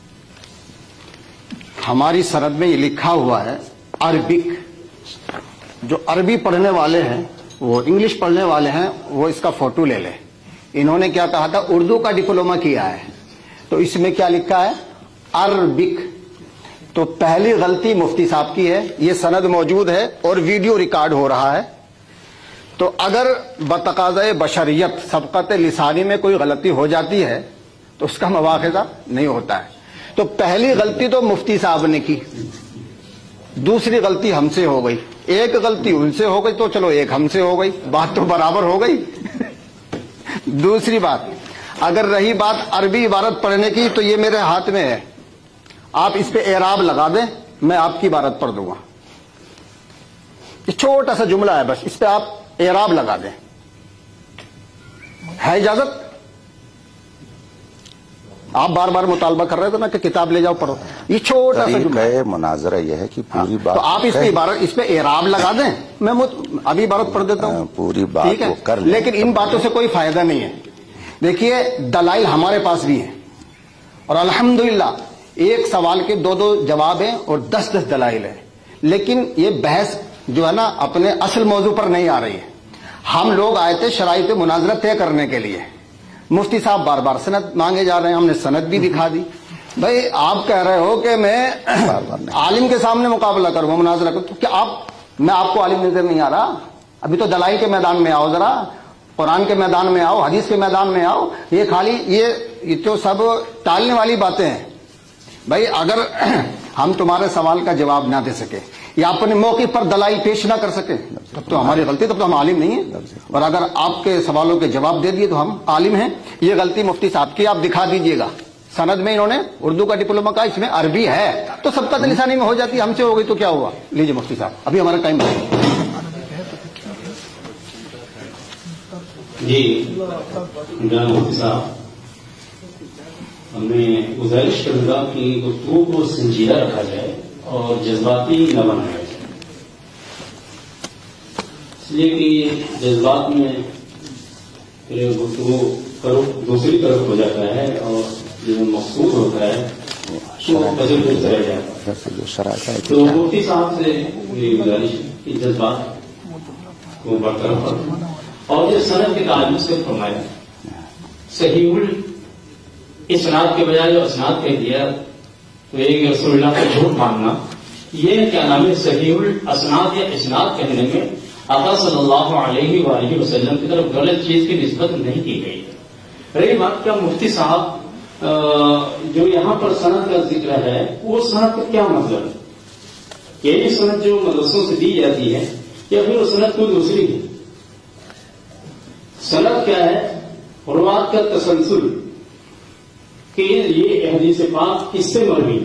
Speaker 2: ہماری سند میں یہ لکھا ہوا ہے عربک. جو عربی پڑھنے والے ہیں، وہ انگلش پڑھنے والے ہیں، وہ اس کا فوٹو لے لیں. انہوں نے کیا کہا تھا؟ اردو کا ڈپلوما کیا ہے، تو اس میں کیا لکھا ہے؟ عربک. تو پہلی غلطی مفتی صاحب کی ہے. یہ سند موجود ہے اور ویڈیو ریکارڈ ہو رہا ہے. تو اگر بتقاضۂ بشریت سبقت لسانی میں کوئی غلطی ہو جاتی ہے تو اس کا مواخذہ نہیں ہوتا ہے. تو پہلی غلطی تو مفتی صاحب نے کی، دوسری غلطی ہم سے ہو گئی، ایک غلطی ان سے ہو گئی تو چلو ایک ہم سے ہو گئی، بات تو برابر ہو گئی. دوسری بات، اگر رہی بات عربی عبارت پڑھنے کی تو یہ میرے ہاتھ میں ہے، آپ اس پہ اعراب لگا دیں، میں آپ کی عبارت پڑھ دوں گا. یہ چھوٹا سا جملہ ہے، بس اس پہ آپ اعراب لگا دیں. ہے اجازت؟ آپ بار بار مطالبہ کر رہے تھے نا کہ کتاب لے جاؤ پڑھو، یہ چھوٹا سا جملہ ہے۔
Speaker 1: مناظرہ یہ ہے کہ پوری بات،
Speaker 2: تو آپ اس پہ اعراب لگا دیں، میں ابھی عبارت پڑھ دیتا ہوں،
Speaker 1: پوری بات
Speaker 2: ٹھیک ہے،
Speaker 1: وہ کر لیں۔
Speaker 2: لیکن ان باتوں سے کوئی فائدہ نہیں ہے۔ دیکھیے دلائل ہمارے پاس بھی ہیں، اور الحمدللہ ایک سوال کے 2 جواب ہیں اور 10 دلائل ہیں، لیکن یہ بحث جو ہے نا اپنے اصل موضوع پر نہیں آ رہی ہے۔ ہم لوگ آئے تھے شرائط مناظرہ طے کرنے کے لیے، مفتی صاحب بار بار سند مانگے جا رہے ہیں، ہم نے سند بھی دکھا دی۔ بھائی آپ کہہ رہے ہو کہ میں عالم کے سامنے مقابلہ کروں، مناظرہ کروں، تو کیا میں آپ کو عالم نظر نہیں آ رہا؟ ابھی تو دلائل کے میدان میں آؤ، ذرا قرآن کے میدان میں آؤ، حدیث کے میدان میں آؤ۔ یہ خالی یہ تو سب ٹالنے والی باتیں ہیں۔ بھائی اگر ہم تمہارے سوال کا جواب نہ دے سکے یا اپنے موقع پر دلائل پیش نہ کر سکے تب تو ہماری غلطی، تب تو ہم عالم نہیں ہیں، اور اگر آپ کے سوالوں کے جواب دے دیے تو ہم عالم ہیں۔ یہ غلطی مفتی صاحب کی، آپ دکھا دیجئے گا۔ سند میں انہوں نے اردو کا ڈپلوما کہا، اس میں عربی ہے تو سبقت لسانی میں ہو جاتی، ہم سے ہو گئی تو کیا ہوا؟ لیجیے مفتی صاحب، ابھی ہمارا ٹائم ہے۔
Speaker 3: جی جناب مفتی صاحب، ہم نے گزارش کروں گا کہ گفتگو کو سنجیدہ رکھا جائے اور جذباتی نہ بنایا جائے، اس لیے کہ جذبات میں پھر گفتگو دوسری طرف ہو جاتا ہے اور جو مقصود ہوتا ہے وہ بدل کر رہ جاتا ہے۔ تو مفتی صاحب سے میری گزارش کہ جذبات کو برطرف رکھیں، اور جو سند کے تعلق سے فرمایا صحیح اسناد کے بجائے جو اسناد کہہ دیا تو ایک رسول اللہ کا جھوٹ ماننا، یہ کیا نام ہے صحیح الاسناد یا اسناد کہنے میں آقا صلی اللہ علیہ وآلہ وسلم کی طرف غلط چیز کی نسبت نہیں کی گئی ہے۔ رہی بات کیا مفتی صاحب جو یہاں پر سند کا ذکر ہے وہ سند کا کیا مطلب ہے؟ یہی سند جو مدرسوں سے دی جاتی ہے یا پھر وہ سند کوئی دوسری ہے؟ سند کیا ہے؟ روات کا تسلسل، کہ یہ حدیث پاک کس سے مروی،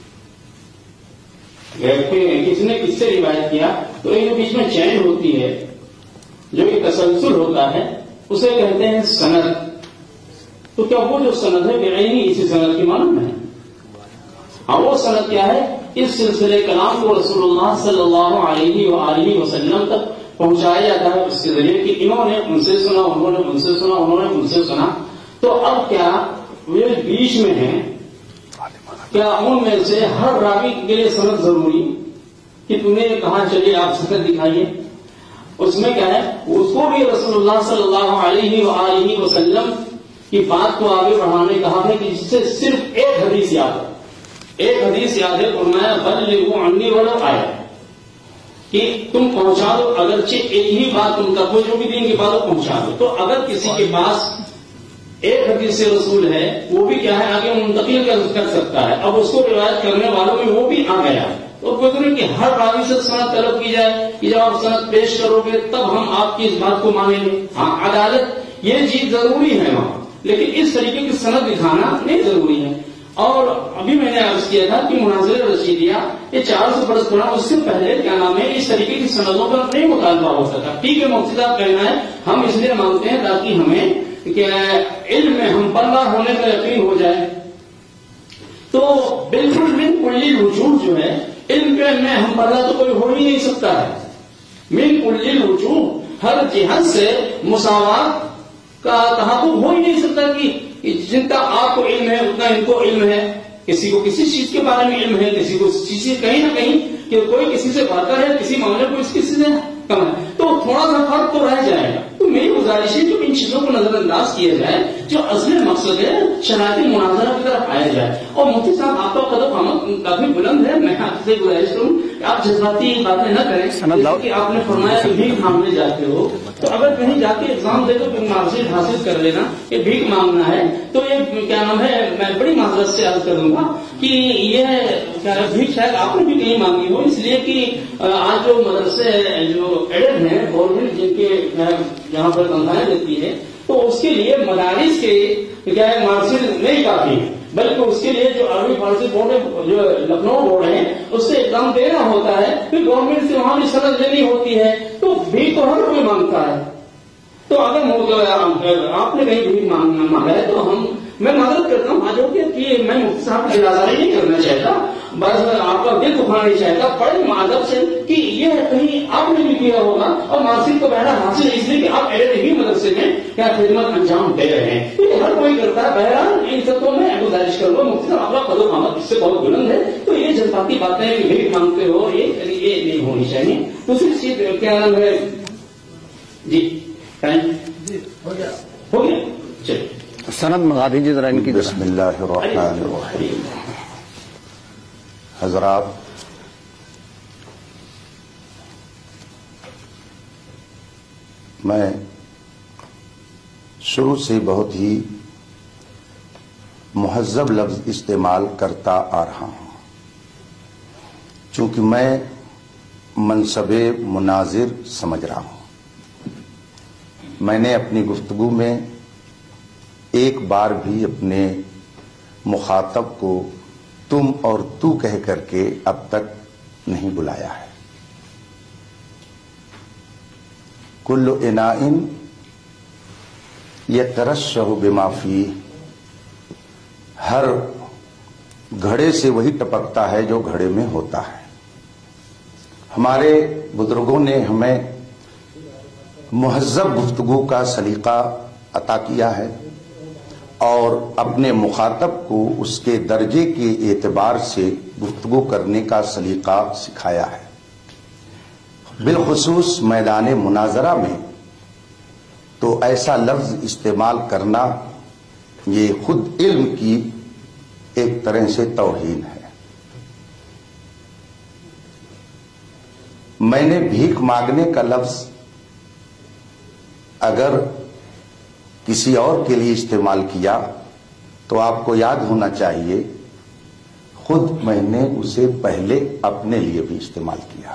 Speaker 3: کس نے کس سے روایت کیا، تو ان بیچ میں چین ہوتی ہے، جو ایک تسلسل ہوتا ہے اسے کہتے ہیں سند۔ تو کیا وہ جو سند ہے بعینی اسی سند کی معلوم ہے؟ ہاں، وہ سند کیا ہے؟ اس سلسلے کلام کو رسول اللہ صلی اللہ علیہ وآلہ وسلم تک پہنچایا جاتا ہے اس کے ذریعے کہ انہوں نے ان سے سنا، انہوں نے ان سے سنا، انہوں نے ان سے سنا۔ تو اب کیا وہ بیچ میں ہیں، کیا ان میں سے ہر راوی کے لیے سند ضروری کہ تمہیں کہاں چلیے آپ سند دکھائیے؟ اس میں کیا ہے، اس کو بھی رسول اللہ صلی اللہ علیہ وآلہ وسلم کی بات کو آگے بڑھانے کہا ہے کہ جس سے صرف ایک حدیث یاد ہے، ایک حدیث یاد ہے، فرمایا بلغوا عنی ولو آیا، کہ تم پہنچا دو، اگرچہ ایک ہی بات ان کا کوئی جو بھی دین کی بات پہنچا دو۔ تو اگر کسی کے پاس ایک حدیث رسول ہے وہ بھی کیا ہے آگے منتقل کر سکتا ہے، اب اس کو روایت کرنے والوں میں وہ بھی آ گیا، تو کوئی کہ ہر راوی سے سند طلب کی جائے کہ جب آپ سند پیش کرو گے تب ہم آپ کی اس بات کو مانیں گے۔ ہاں، عدالت یہ چیز ضروری ہے وہاں، لیکن اس طریقے کی سند دکھانا نہیں ضروری ہے۔ اور ابھی میں نے عرض کیا تھا کہ مناظر رشیدیہ یہ 400 برس پرانا، اس سے پہلے کیا نام ہے اس طریقے کی سندوں پر نہیں مطالبہ ہوتا تھا۔ ٹھیک ہے، مفتی صاحب کہنا ہے ہم اس لیے مانگتے ہیں تاکہ ہمیں کہ علم میں ہم پردہ ہونے کا یقین ہو جائے۔ تو بالکل من کل الوجوہ جو ہے علم پہ میں ہم پردہ تو کوئی ہو ہی نہیں سکتا ہے۔ من کل الوجوہ، ہر جہت سے مساوات کا تحقق ہو ہی نہیں سکتا کہ جن کا آپ کو علم ہے اتنا ان کو علم ہے، کسی کو کسی چیز کے بارے میں علم ہے، کسی کو چیز سے کہیں نہ کہیں کہ کوئی کسی سے بہتر ہے، کسی معاملے کو کسی سے کم ہے، تو تھوڑا سا فرق تو رہ جائے گا۔ تو میری گزارش ہے کہ ان چیزوں کو نظر انداز کیا جائے، جو اصل مقصد ہے شرائط مناظرہ کی طرف آیا جائے۔ اور مفتی صاحب آپ کا قدم آمد کافی بلند ہے، میں آپ سے گزارش کروں کہ آپ جذباتی باتیں نہ کریں، کہ آپ نے فرمایا کہ بھیک مانگنے جاتے ہو، تو اگر کہیں جا کے ایگزام دے تو مارکشیٹ حاصل کر لینا کہ بھیک مانگنا ہے، تو یہ کیا نام ہے میں بڑی معذرت سے عرض کروں گا کہ یہ کیا بھیک شاید آپ نے بھی کہیں مانگی ہو، اس لیے کہ آج جو مدرسے جو ایڈڈ ہیں گورنمنٹ جن کے یہاں پر تنخواہیں دیتی ہے، تو اس کے لیے مدارس کے کیا ہے مارکشیٹ نہیں کافی ہے، بلکہ اس کے لیے جو عربی فارسی بورڈ ہے، جو لکھنؤ بورڈ ہے، اس سے ایگزام دینا ہوتا ہے، پھر گورنمنٹ سے وہاں بھی سند لینی ہوتی ہے، تو بھیک تو ہر کوئی مانگتا ہے۔ تو اگر آپ نے کہیں بھیک مانگا ہے تو ہم میں معذرت کرتا ہوں آج کہ میں مفتی صاحب کی جنازہ نہیں کرنا چاہتا، بس آپ کا دل دکھانا نہیں چاہتا، بڑے معذرت سے کہ یہ کہیں آپ نے بھی کیا ہوگا اور ماسک کو بہرحال حاصل ہے اس لیے کہ آپ ایڈٹ ہی مدرسے میں کیا خدمت انجام دے رہے ہیں، یہ ہر کوئی کرتا ہے۔ بہرحال ان سب کو میں گزارش کروں گا مفتی صاحب آپ کا قد و قامت اس سے بہت بلند ہے، تو یہ جذباتی باتیں بھی مانگتے ہو یہ نہیں ہونی چاہیے۔ دوسری چیز کیا نام ہے جی ہو گیا چلیے
Speaker 2: سند منگا دیجیے ذرا ان کی۔
Speaker 1: بسم اللہ الرحمن الرحیم۔ حضرات، میں شروع سے بہت ہی مہذب لفظ استعمال کرتا آ رہا ہوں، چونکہ میں منصب مناظر سمجھ رہا ہوں۔ میں نے اپنی گفتگو میں ایک بار بھی اپنے مخاطب کو تم اور تو کہہ کر کے اب تک نہیں بلایا ہے۔ کل اناء یترشح بما فیہ، ہر گھڑے سے وہی ٹپکتا ہے جو گھڑے میں ہوتا ہے۔ ہمارے بزرگوں نے ہمیں مہذب گفتگو کا سلیقہ عطا کیا ہے اور اپنے مخاطب کو اس کے درجے کے اعتبار سے گفتگو کرنے کا سلیقہ سکھایا ہے۔ بالخصوص میدان مناظرہ میں تو ایسا لفظ استعمال کرنا یہ خود علم کی ایک طرح سے توہین ہے۔ میں نے بھیک مانگنے کا لفظ اگر کسی اور کے لیے استعمال کیا تو آپ کو یاد ہونا چاہیے خود میں نے اسے پہلے اپنے لیے بھی استعمال کیا،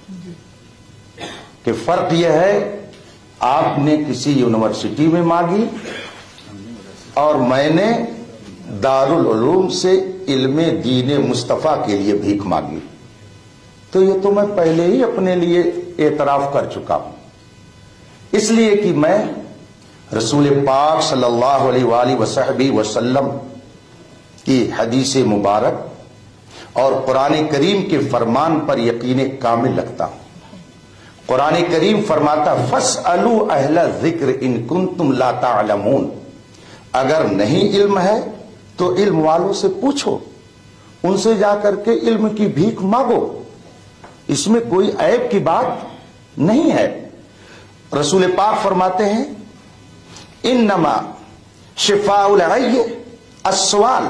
Speaker 1: کہ فرق یہ ہے آپ نے کسی یونیورسٹی میں مانگی اور میں نے دارالعلوم سے علم دین مصطفیٰ کے لیے بھیک مانگی، تو یہ تو میں پہلے ہی اپنے لیے اعتراف کر چکا ہوں، اس لیے کہ میں رسول پاک صلی اللہ علیہ وآلہ وصحبہ وسلم کی حدیث مبارک اور قرآن کریم کے فرمان پر یقین کامل رکھتا ہوں۔ قرآن کریم فرماتا فاسألوا اہل الذکر ان کنتم لا تعلمون، اگر نہیں علم ہے تو علم والوں سے پوچھو، ان سے جا کر کے علم کی بھیک مانگو، اس میں کوئی عیب کی بات نہیں ہے۔ رسول پاک فرماتے ہیں انما شفاء العی السؤال،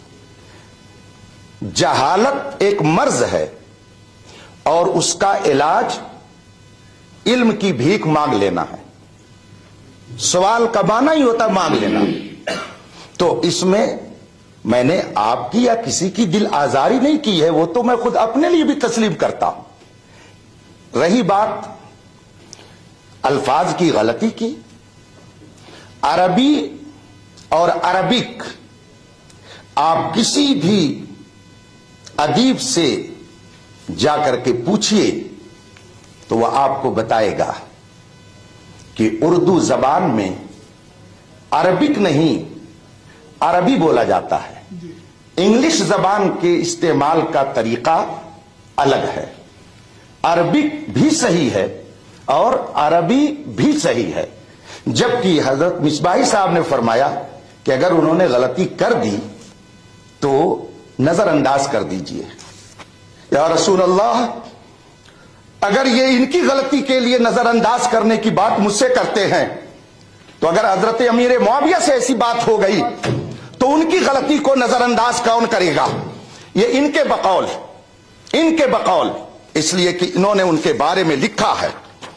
Speaker 1: جہالت ایک مرض ہے اور اس کا علاج علم کی بھیک مانگ لینا ہے۔ سوال کا معنی ہی ہوتا مانگ لینا، تو اس میں نے آپ کی یا کسی کی دل آزاری نہیں کی ہے، وہ تو میں خود اپنے لیے بھی تسلیم کرتا ہوں۔ رہی بات الفاظ کی غلطی کی، عربی اور عربک آپ کسی بھی ادیب سے جا کر کے پوچھئے تو وہ آپ کو بتائے گا کہ اردو زبان میں عربک نہیں عربی بولا جاتا ہے، انگلش زبان کے استعمال کا طریقہ الگ ہے۔ عربک بھی صحیح ہے اور عربی بھی صحیح ہے، جبکہ حضرت مصباحی صاحب نے فرمایا کہ اگر انہوں نے غلطی کر دی تو نظر انداز کر دیجئے۔ یا رسول اللہ، اگر یہ ان کی غلطی کے لیے نظر انداز کرنے کی بات مجھ سے کرتے ہیں تو اگر حضرت امیر معاویہ سے ایسی بات ہو گئی تو ان کی غلطی کو نظر انداز کون کرے گا؟ یہ ان کے بقول، اس لیے کہ انہوں نے ان کے بارے میں لکھا ہے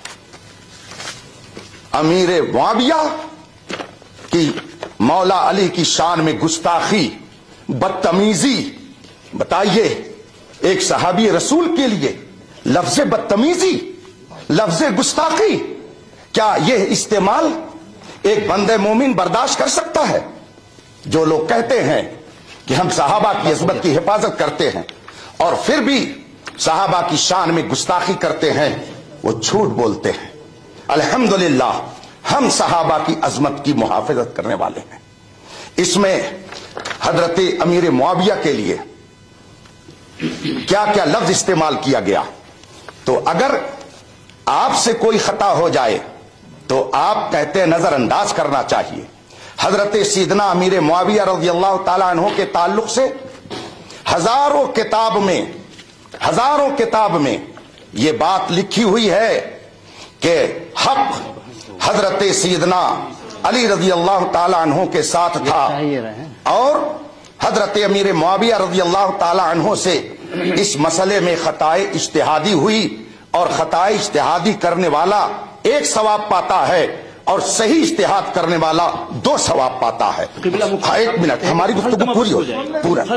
Speaker 1: امیر معاویہ کی مولا علی کی شان میں گستاخی، بدتمیزی۔ بتائیے ایک صحابی رسول کے لیے لفظ بدتمیزی، لفظ گستاخی، کیا یہ استعمال ایک بندہ مومن برداشت کر سکتا ہے؟ جو لوگ کہتے ہیں کہ ہم صحابہ کی عظمت کی حفاظت کرتے ہیں اور پھر بھی صحابہ کی شان میں گستاخی کرتے ہیں، وہ جھوٹ بولتے ہیں۔ الحمدللہ ہم صحابہ کی عظمت کی محافظت کرنے والے ہیں، اس میں حضرت امیر معاویہ کے لیے کیا کیا لفظ استعمال کیا گیا. تو اگر آپ سے کوئی خطا ہو جائے تو آپ کہتے ہیں نظر انداز کرنا چاہیے. حضرت سیدنا امیر معاویہ رضی اللہ تعالیٰ عنہ کے تعلق سے ہزاروں کتاب میں یہ بات لکھی ہوئی ہے کہ حق حضرت سیدنا علی رضی اللہ تعالیٰ عنہ کے ساتھ تھا اور حضرت امیر معاویہ رضی اللہ تعالیٰ عنہ سے اس مسئلے میں خطائے اجتہادی ہوئی اور خطائے اجتہادی کرنے والا 1 ثواب پاتا ہے اور صحیح اجتہاد کرنے والا 2 ثواب پاتا ہے. 1 منٹ ہماری گفتگو پوری ہو جائے.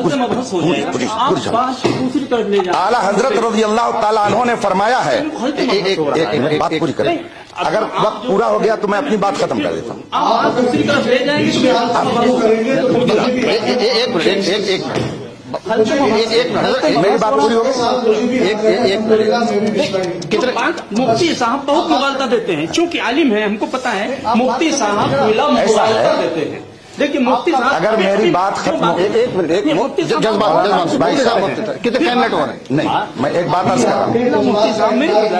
Speaker 1: اعلیٰ حضرت رضی اللہ تعالیٰ عنہ نے فرمایا ہے, ایک بات پوری کریں, اگر وقت پورا ہو گیا تو میں اپنی بات ختم کر دیتا ہوں. میری بات پوری ہو گئی.
Speaker 3: مفتی صاحب بہت مغالطہ دیتے ہیں, چونکہ عالم ہے ہم کو پتا ہے. مفتی صاحب مغالطہ دیتے ہیں. لیکن مفتی صاحب
Speaker 1: اگر میری بات ختم ہو
Speaker 2: کتنے منٹ ہو رہے ہیں؟
Speaker 1: نہیں, میں ایک بات عرض کر رہا ہوں.
Speaker 3: مفتی صاحب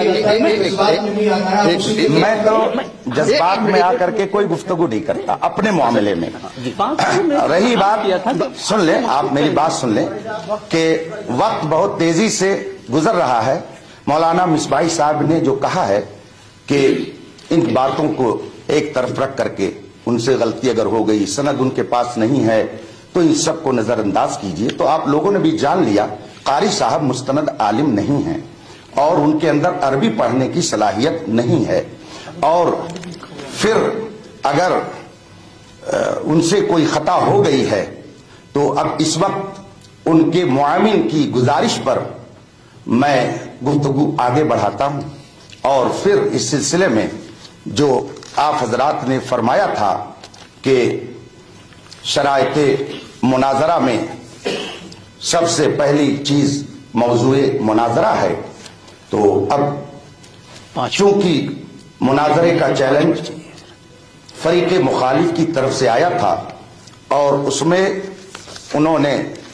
Speaker 1: میں تو جذبات میں آ کر کے کوئی گفتگو نہیں کرتا اپنے معاملے میں. رہی بات, سن لیں آپ میری بات سن لیں کہ وقت بہت تیزی سے گزر رہا ہے. مولانا مصباحی صاحب نے جو کہا ہے کہ ان باتوں کو ایک طرف رکھ کر کے ان سے غلطی اگر ہو گئی, سند ان کے پاس نہیں ہے تو ان سب کو نظر انداز کیجئے. تو آپ لوگوں نے بھی جان لیا قاری صاحب مستند عالم نہیں ہیں اور ان کے اندر عربی پڑھنے کی صلاحیت نہیں ہے, اور پھر اگر ان سے کوئی خطا ہو گئی ہے تو اب اس وقت ان کے معاون کی گزارش پر میں گفتگو آگے بڑھاتا ہوں. اور پھر اس سلسلے میں جو آپ حضرات نے فرمایا تھا کہ شرائط مناظرہ میں سب سے پہلی چیز موضوع مناظرہ ہے, تو اب چونکہ مناظرے کا چیلنج فریق مخالف کی طرف سے آیا تھا اور اس میں انہوں نے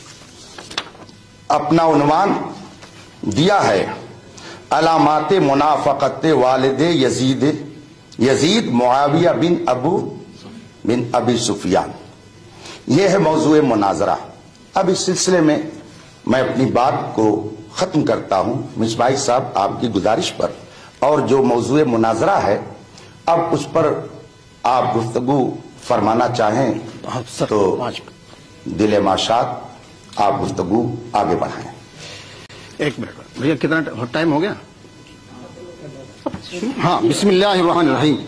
Speaker 1: اپنا عنوان دیا ہے علامات منافقت والد یزید معاویہ بن ابی سفیان. یہ ہے موضوع مناظرہ. اب اس سلسلے میں میں اپنی بات کو ختم کرتا ہوں مصباحی صاحب آپ کی گزارش پر, اور جو موضوع مناظرہ ہے اب اس پر آپ گفتگو فرمانا چاہیں تو دل ماشات آپ گفتگو آگے بڑھائیں.
Speaker 2: 1 منٹ بھیا, کتنا ٹائم ہو گیا؟ ہاں, بسم اللہ الرحمن الرحیم.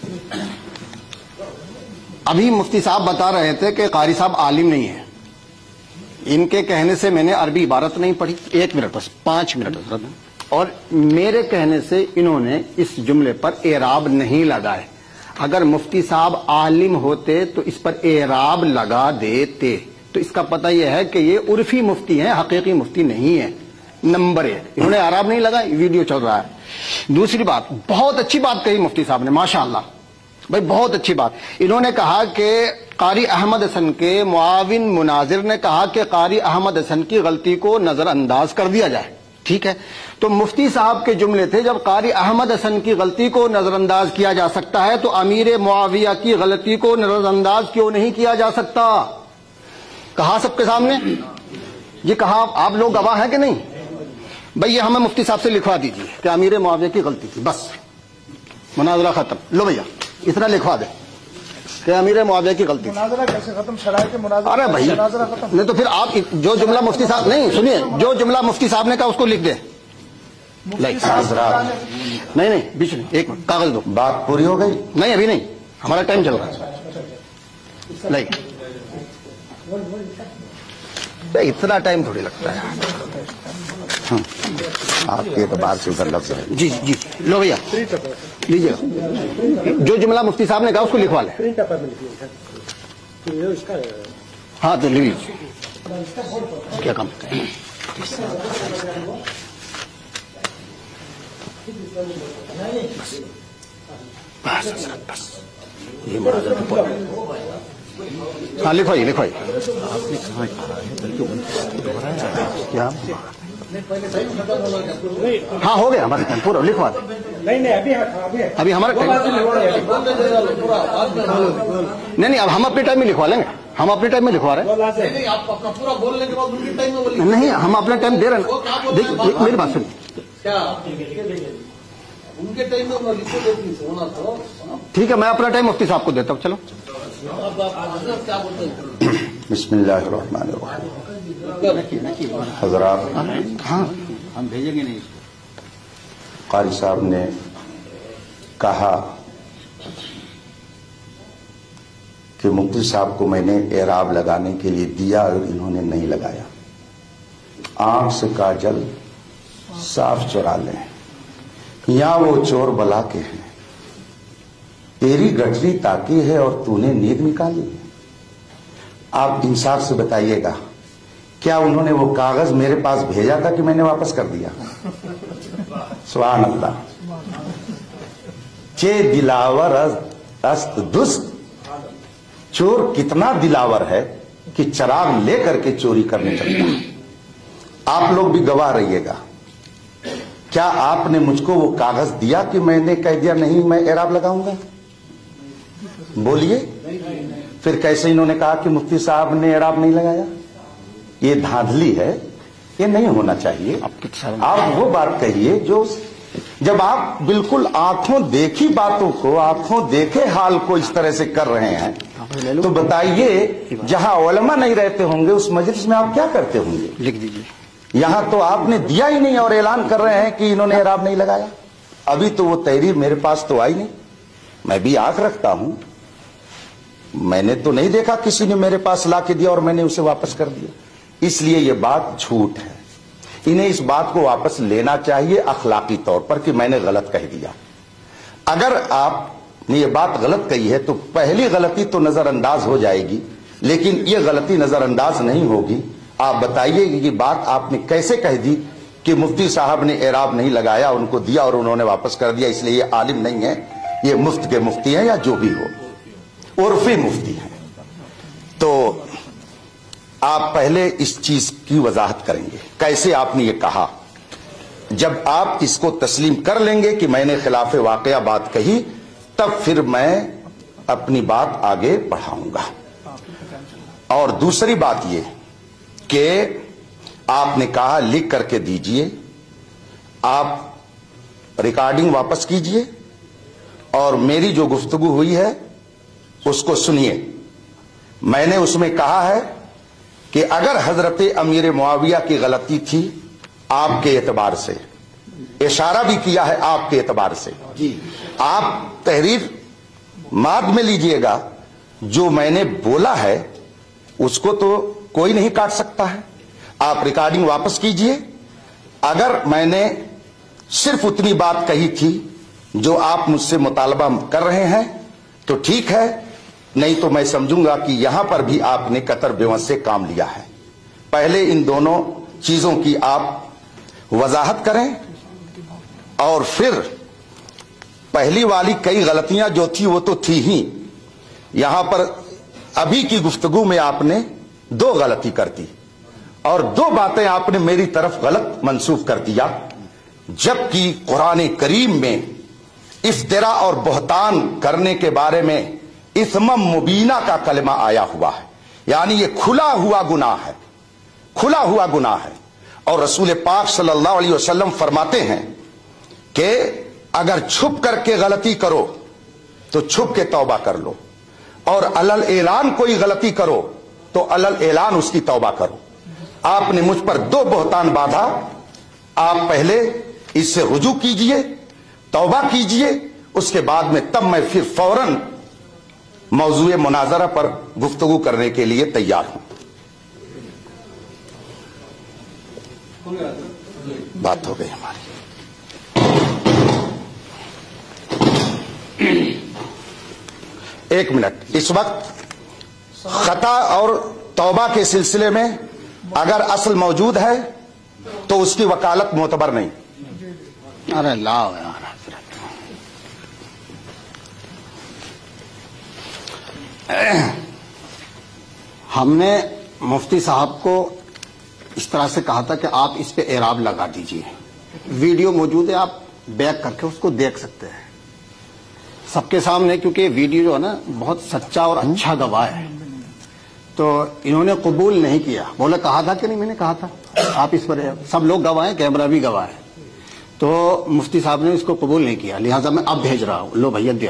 Speaker 2: ابھی مفتی صاحب بتا رہے تھے کہ قاری صاحب عالم نہیں ہیں. ان کے کہنے سے میں نے عربی عبارت نہیں پڑھی. 1 منٹ بس, 5 منٹ. اور میرے کہنے سے انہوں نے اس جملے پر اعراب نہیں لگائے. اگر مفتی صاحب عالم ہوتے تو اس پر اعراب لگا دیتے. تو اس کا پتہ یہ ہے کہ یہ عرفی مفتی ہیں, حقیقی مفتی نہیں ہے. نمبر 1, انہوں نے اعراب نہیں لگائی, ویڈیو چل رہا ہے. دوسری بات, بہت اچھی بات کہی مفتی صاحب نے, ماشاءاللہ بھائی بہت اچھی بات. انہوں نے کہا کہ قاری احمد حسن کے معاون مناظر نے کہا کہ قاری احمد حسن کی غلطی کو نظر انداز کر دیا جائے. ٹھیک ہے, تو مفتی صاحب کے جملے تھے جب قاری احمد حسن کی غلطی کو نظر انداز کیا جا سکتا ہے تو امیر معاویہ کی غلطی کو نظر انداز کیوں نہیں کیا جا سکتا؟ کہا سب کے سامنے, یہ کہا, آپ لوگ گواہ ہیں کہ نہیں؟ بھئی یہ ہمیں مفتی صاحب سے لکھوا دیجیے کہ امیر معاویہ کی غلطی تھی, بس مناظرہ ختم. لو بھیا اتنا لکھوا دے کہ امیر معاویہ کی غلطی تھی.
Speaker 4: مناظرہ کیسے ختم؟ شرائط مناظرہ.
Speaker 2: ارے بھائی نہیں تو پھر آپ جو جملہ مفتی صاحب, نہیں سنیے, جو جملہ مفتی صاحب نے کہا اس کو لکھ دیں. نہیں بیچ میں 1 منٹ کاغذ دو.
Speaker 1: بات پوری ہو گئی؟
Speaker 2: نہیں ابھی نہیں, ہمارا ٹائم چل رہا ہے. لائک اتنا ٹائم تھوڑی لگتا ہے
Speaker 1: آپ کے اعتبار سے ادھر لفظ ہے.
Speaker 2: جی جی لو بھیا لیجیے گا, جو جملہ مفتی صاحب نے کہا اس کو لکھوا لیں. ہاں تو لیجیے, کیا کام کرتے ہیں. بس یہ हाँ लिखवाइए लिखवाइए। क्या? हाँ हो गया हमारा टाइम पूरा, लिखवा दे। अभी हमारा टाइम नहीं, अब हम अपने टाइम में लिखवा लेंगे, हम अपने टाइम में लिखवा रहे हैं।
Speaker 5: नहीं, आप अपना पूरा बोलने के बाद उनके टाइम में बोलिए।
Speaker 2: नहीं, हम अपना टाइम दे रहे हैं। देख मेरी बात सुन,
Speaker 5: क्या उनके टाइम में होना तो
Speaker 2: ठीक है, मैं अपना टाइम मुफ्ती साहब को देता हूँ। चलो
Speaker 5: क्या बोलते हैं?
Speaker 1: बिस्मिल्लाहिर्रहमानिर्रहीम। हज़रात,
Speaker 2: हाँ हम भेजेंगे नहीं।
Speaker 1: कारी साहब ने कहा कि मुफ्ती साहब को मैंने एराब लगाने के लिए दिया और इन्होंने नहीं लगाया। आंख से काजल साफ चुरा लें, यहां वो चोर बला के हैं। तेरी गठरी ताकी है और तूने नींद निकाली। आप इंसाफ से बताइएगा, क्या उन्होंने वो कागज मेरे पास भेजा था कि मैंने वापस कर दिया? सुभान अल्लाह। चे दिलावर अस्त दुस्त, चोर कितना दिलावर है कि चराग लेकर के चोरी करने चलता है। आप लोग भी गवाह रहिएगा। क्या आपने मुझको वो कागज दिया कि मैंने कह दिया नहीं मैं एराब लगाऊंगा? बोलिए। फिर कैसे इन्होंने कहा कि मुफ्ती साहब ने एराब नहीं लगाया? ये धांधली है, ये नहीं होना चाहिए। आप वो बात कहिए जो, जब आप बिल्कुल आंखों देखी बातों को, आंखों देखे हाल को इस तरह से कर रहे हैं, तो बताइए जहां उलमा नहीं रहते होंगे उस मजलिस में आप क्या करते होंगे?
Speaker 2: लिख दीजिए।
Speaker 1: यहां तो आपने दिया ही नहीं और ऐलान कर रहे हैं कि इन्होंने एराब नहीं लगाया। अभी तो वो तहरीर मेरे पास तो आई नहीं। मैं भी आंख रखता हूं, मैंने तो नहीं देखा किसी ने मेरे पास ला के दिया और मैंने उसे वापस कर दिया। इसलिए ये बात झूठ है। इन्हें इस बात को वापस लेना चाहिए अखलाकी तौर पर कि मैंने गलत कह दिया। अगर आपने ये बात गलत कही है तो पहली गलती तो नजरअंदाज हो जाएगी, लेकिन ये गलती नजरअंदाज नहीं होगी। आप बताइए कि बात आपने कैसे कह दी कि मुफ्ती साहब ने एराब नहीं लगाया, उनको दिया और उन्होंने वापस कर दिया, इसलिए ये आलिम नहीं है, ये मुफ्त के मुफ्ती हैं या जो भी हो, उर्फी मुफ्ती हैं। तो आप पहले इस चीज की वजाहत करेंगे, कैसे आपने ये कहा। जब आप इसको तस्लीम कर लेंगे कि मैंने खिलाफ वाकया बात कही, तब फिर मैं अपनी बात आगे बढ़ाऊंगा। और दूसरी बात ये कि आपने कहा लिख करके दीजिए, आप रिकॉर्डिंग वापस कीजिए और मेरी जो गुफ्तगू हुई है उसको सुनिए। मैंने उसमें कहा है कि अगर हजरत अमीर मुआविया की गलती थी आपके एतबार से, इशारा भी किया है आपके एतबार से, आप तहरीर माद में लीजिएगा। जो मैंने बोला है उसको तो कोई नहीं काट सकता है। आप रिकॉर्डिंग वापस कीजिए। अगर मैंने सिर्फ उतनी बात कही थी जो आप मुझसे मुतालबा कर रहे हैं तो ठीक है, नहीं तो मैं समझूंगा कि यहां पर भी आपने कतर बेवस से काम लिया है। पहले इन दोनों चीजों की आप वजाहत करें और फिर पहली वाली कई गलतियां जो थी वो तो थी ही। यहां पर अभी की गुफ्तगू में आपने दो गलती कर दी और दो बातें आपने मेरी तरफ गलत मंसूब कर दिया, जबकि कुरान करीम में इफ्तिरा और बहतान करने के बारे में इस्म मुबीना का कलमा आया हुआ है, यानी ये खुला हुआ गुनाह है, खुला हुआ गुनाह है। और रसूल पाक सल्लल्लाहु अलैहि वसल्लम फरमाते हैं कि अगर छुप करके गलती करो तो छुप के तौबा कर लो, और अलल ऐलान कोई गलती करो तो अलल ऐलान उसकी तौबा करो। आपने मुझ पर दो बहतान बांधा, आप पहले इससे रुजू कीजिए, तौबा कीजिए, उसके बाद में तब मैं फिर फौरन मौजूए मुनाजरा पर गुफ्तगू करने के लिए तैयार हूं। बात हो गई हमारी। एक मिनट, इस वक्त खता और तौबा के सिलसिले में अगर असल मौजूद है तो उसकी वकालत मोतबर नहीं।
Speaker 2: अरे लाओ यार, ہم نے مفتی صاحب کو اس طرح سے کہا تھا کہ آپ اس پہ اعراب لگا دیجئے. ویڈیو موجود ہے, آپ بیک کر کے اس کو دیکھ سکتے ہیں سب کے سامنے, کیونکہ ویڈیو جو ہے نا بہت سچا اور اچھا گواہ ہے. تو انہوں نے قبول نہیں کیا, بولا کہا تھا کہ نہیں, میں نے کہا تھا آپ اس پر, سب لوگ گواہ ہیں, کیمرہ بھی گواہ ہے. تو مفتی صاحب نے اس کو قبول نہیں کیا, لہٰذا میں اب بھیج رہا ہوں. لو بھیا دیا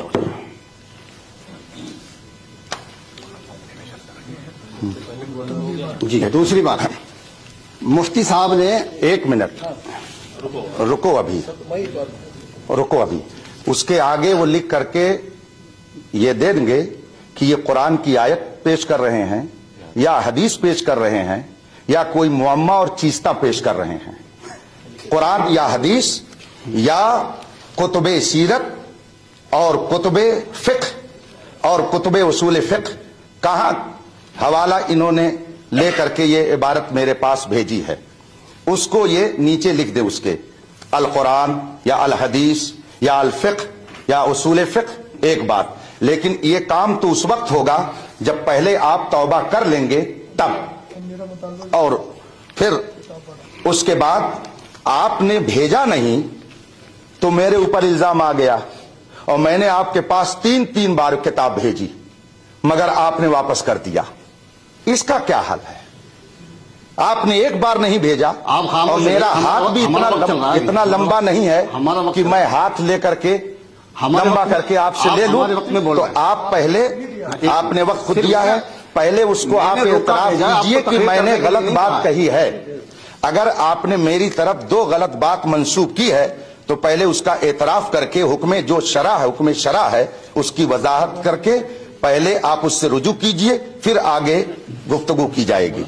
Speaker 2: جی. دوسری بات ہے, مفتی صاحب نے, 1 منٹ
Speaker 1: رکو ابھی, اس کے آگے وہ لکھ کر کے یہ دے دیں گے کہ یہ قرآن کی آیت پیش کر رہے ہیں یا حدیث پیش کر رہے ہیں یا کوئی معمہ اور چیستہ پیش کر رہے ہیں. قرآن یا حدیث یا کتب سیرت اور کتب فقہ اور کتب اصول فقہ, کہاں حوالہ انہوں نے لے کر کے یہ عبارت میرے پاس بھیجی ہے, اس کو یہ نیچے لکھ دے, اس کے القرآن یا الحدیث یا الفقہ یا اصول فقہ. ایک بات, لیکن یہ کام تو اس وقت ہوگا جب پہلے آپ توبہ کر لیں گے تب, اور پھر اس کے بعد آپ نے بھیجا نہیں تو میرے اوپر الزام آ گیا, اور میں نے آپ کے پاس 3 بار کتاب بھیجی مگر آپ نے واپس کر دیا. اس کا کیا حل ہے؟ آپ نے ایک بار نہیں بھیجا, اور میرا ہاتھ بھی اتنا لمبا نہیں ہے کہ میں ہاتھ لے کر کے لمبا کر کے آپ سے لے لوں. تو آپ پہلے, آپ نے وقت خود دیا ہے, پہلے اس کو آپ اعتراف کیجئے کہ میں نے غلط بات کہی ہے. اگر آپ نے میری طرف 2 غلط بات منسوب کی ہے تو پہلے اس کا اعتراف کر کے حکم جو شرع ہے, حکم شرع ہے, اس کی وضاحت کر کے پہلے آپ اس سے رجوع کیجئے, پھر آگے گفتگو کی جائے گی.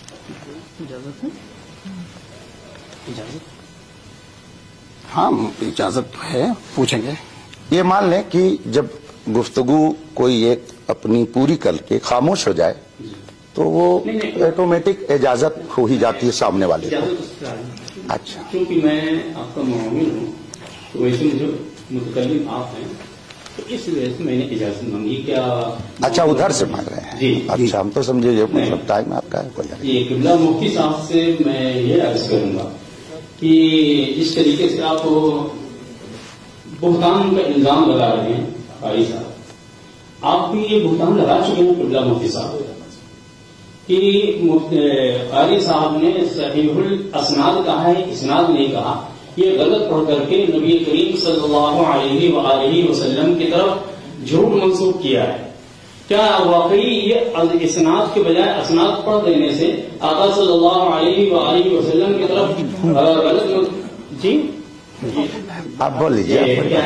Speaker 2: ہاں اجازت ہے, پوچھیں گے.
Speaker 1: یہ مان لیں کہ جب گفتگو کوئی ایک اپنی پوری کر کے خاموش ہو جائے تو وہ آٹومیٹک اجازت ہو ہی جاتی ہے سامنے والے کو. اچھا,
Speaker 3: کیونکہ میں آپ کا معاون ہوں تو ویسے مجھے متکلم آپ ہیں, تو اس وجہ سے میں نے اجازت مانگی. کیا
Speaker 1: اچھا ادھر سے مانگ رہے ہیں؟
Speaker 3: جی
Speaker 1: اچھا, ہم تو سمجھے یہ مطلب ٹائم آپ کا ہے.
Speaker 3: جی, قبلہ مفتی صاحب سے میں یہ عرض کروں گا کہ جس طریقے سے آپ بہتان کا الزام لگا رہے ہیں قاری صاحب, آپ بھی یہ بہتان لگا چکے ہیں قبلہ مفتی صاحب کہ قاری صاحب نے صحیح الاسناد کہا ہے, اسناد نہیں کہا. یہ غلط پڑھ کر کے نبی کریم صلی اللہ علیہ وآلہ وسلم کی طرف جھوٹ منسوخ کیا ہے. کیا واقعی یہ اسناد کے بجائے اسناد پڑھ دینے سے آقا صلی اللہ علیہ وآلہ وسلم کی طرف غلط, جی
Speaker 1: آپ بول لیجیے,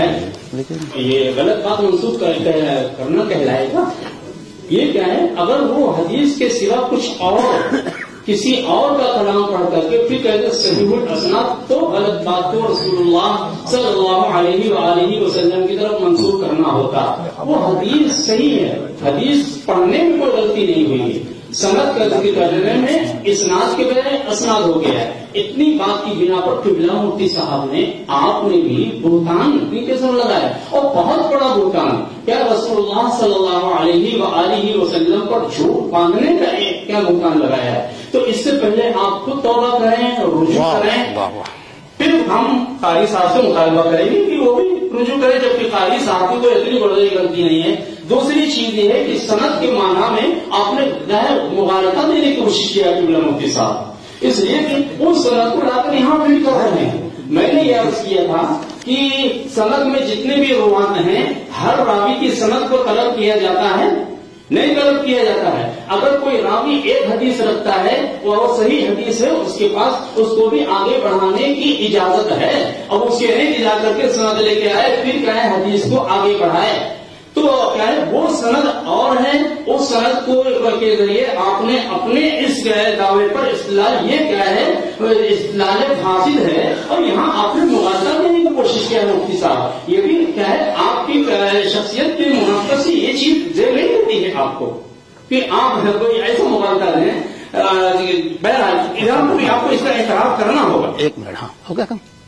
Speaker 3: یہ غلط بات منسوخ کرنا کہلائے گا؟ یہ کیا ہے, اگر وہ حدیث کے سوا کچھ اور کسی اور کا کلام پڑھ کر کے پھر کہتے صحیح الاسناد, تو غلط بات کو رسول اللہ صلی اللہ علیہ وآلہ وسلم کی طرف منسوخ کرنا ہوتا. وہ حدیث صحیح ہے, حدیث پڑھنے میں کوئی غلطی نہیں ہوئی, سند کا ذکر کرنے میں اسناد کے بجائے اسناد ہو گیا ہے. اتنی بات کی بنا پر قبلہ مفتی صاحب نے, آپ نے بھی بہتان اپنی قسم لگایا, اور بہت بڑا بہتان. کیا رسول اللہ صلی اللہ علیہ وآلہ وسلم پر جھوٹ باندھنے کا ایک کیا بہتان لگایا ہے. تو اس سے پہلے آپ خود توبہ کریں اور رجوع کریں, پھر ہم قاری صاحب سے مطالبہ کریں گے کہ وہ بھی رجوع کریں, جبکہ قاری صاحب کی کوئی اتنی بڑی غلطی نہیں ہے. دوسری چیز یہ ہے کہ سند کے معنی میں آپ نے مغالطہ دینے کی کوشش کیا قبلہ مفتی صاحب, اس لیے کہ اس سند کو لا کر یہاں پہ کر رہے ہیں. میں نے یہ عرض کیا تھا کہ سند میں جتنے بھی روات ہیں ہر راوی کی سند کو طلب کیا جاتا ہے, نہیں طلب کیا جاتا ہے. اگر کوئی راوی ایک حدیث رکھتا ہے اور وہ صحیح حدیث ہے, اس کے پاس اس کو بھی آگے بڑھانے کی اجازت ہے, اور اس کے نہیں جا کر کے سند لے کے آئے پھر کیا ہے حدیث کو آگے بڑھائے. تو کیا ہے وہ سند اور ہے, اس سند کو کے ذریعے آپ نے اپنے اس دعوے پر استدلال, یہ کیا ہے استدلال فاسد ہے, اور یہاں آپ نے مغالطہ دینے کی کوشش کیا ہے مفتی صاحب. یہ بھی کیا ہے آپ کی شخصیت کے منافقت سے یہ چیز زیر نہیں دیتی ہے آپ کو کہ آپ کوئی ایسا مغالطہ دیں. بہرحال ادھر بھی آپ کو اس کا اعتراف کرنا ہوگا.
Speaker 2: 1 منٹ, ہاں ہو گیا کم.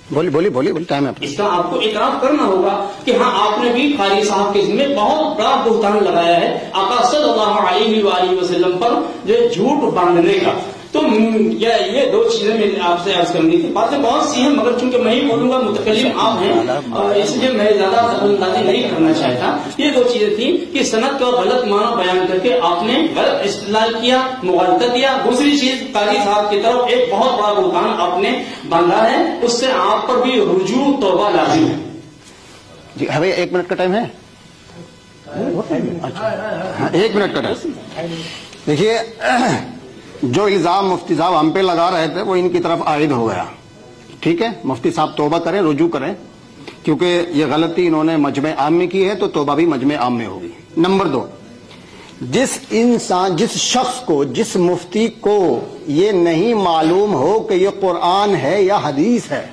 Speaker 2: بولیے ٹائم ہے.
Speaker 3: اس کا آپ کو اعتراف کرنا ہوگا کہ ہاں آپ نے بھی قاری صاحب کے ذمہ بہت بڑا بہتان لگایا ہے آقا صلی اللہ علیہ وآلہ وسلم پر جو جھوٹ باندھنے کا. تو یہ دو چیزیں میں آپ سے عرض کرنی تھی. باتیں بہت سی ہیں مگر چونکہ میں ہی بولوں گا متکلم آپ ہیں اس لیے میں زیادہ دخل اندازی نہیں کرنا چاہتا. یہ دو چیزیں تھیں کہ سند کا غلط معنی بیان کر کے آپ نے غلط استدلال کیا, مغالطہ کیا. دوسری چیز قاری صاحب کی طرف ایک بہت بڑا بہتان آپ نے باندھا ہے, اس سے آپ پر بھی رجوع توبہ لازم ہے.
Speaker 2: جی ہمیں 1 منٹ کا ٹائم ہے. 1 منٹ کا ٹائم. دیکھیے جو الزام مفتی صاحب ہم پہ لگا رہے تھے وہ ان کی طرف عائد ہو گیا. ٹھیک ہے, مفتی صاحب توبہ کریں, رجوع کریں, کیونکہ یہ غلطی انہوں نے مجمع عام میں کی ہے تو توبہ بھی مجمع عام میں ہوگی. نمبر 2, جس شخص کو, جس مفتی کو یہ نہیں معلوم ہو کہ یہ قرآن ہے یا حدیث ہے,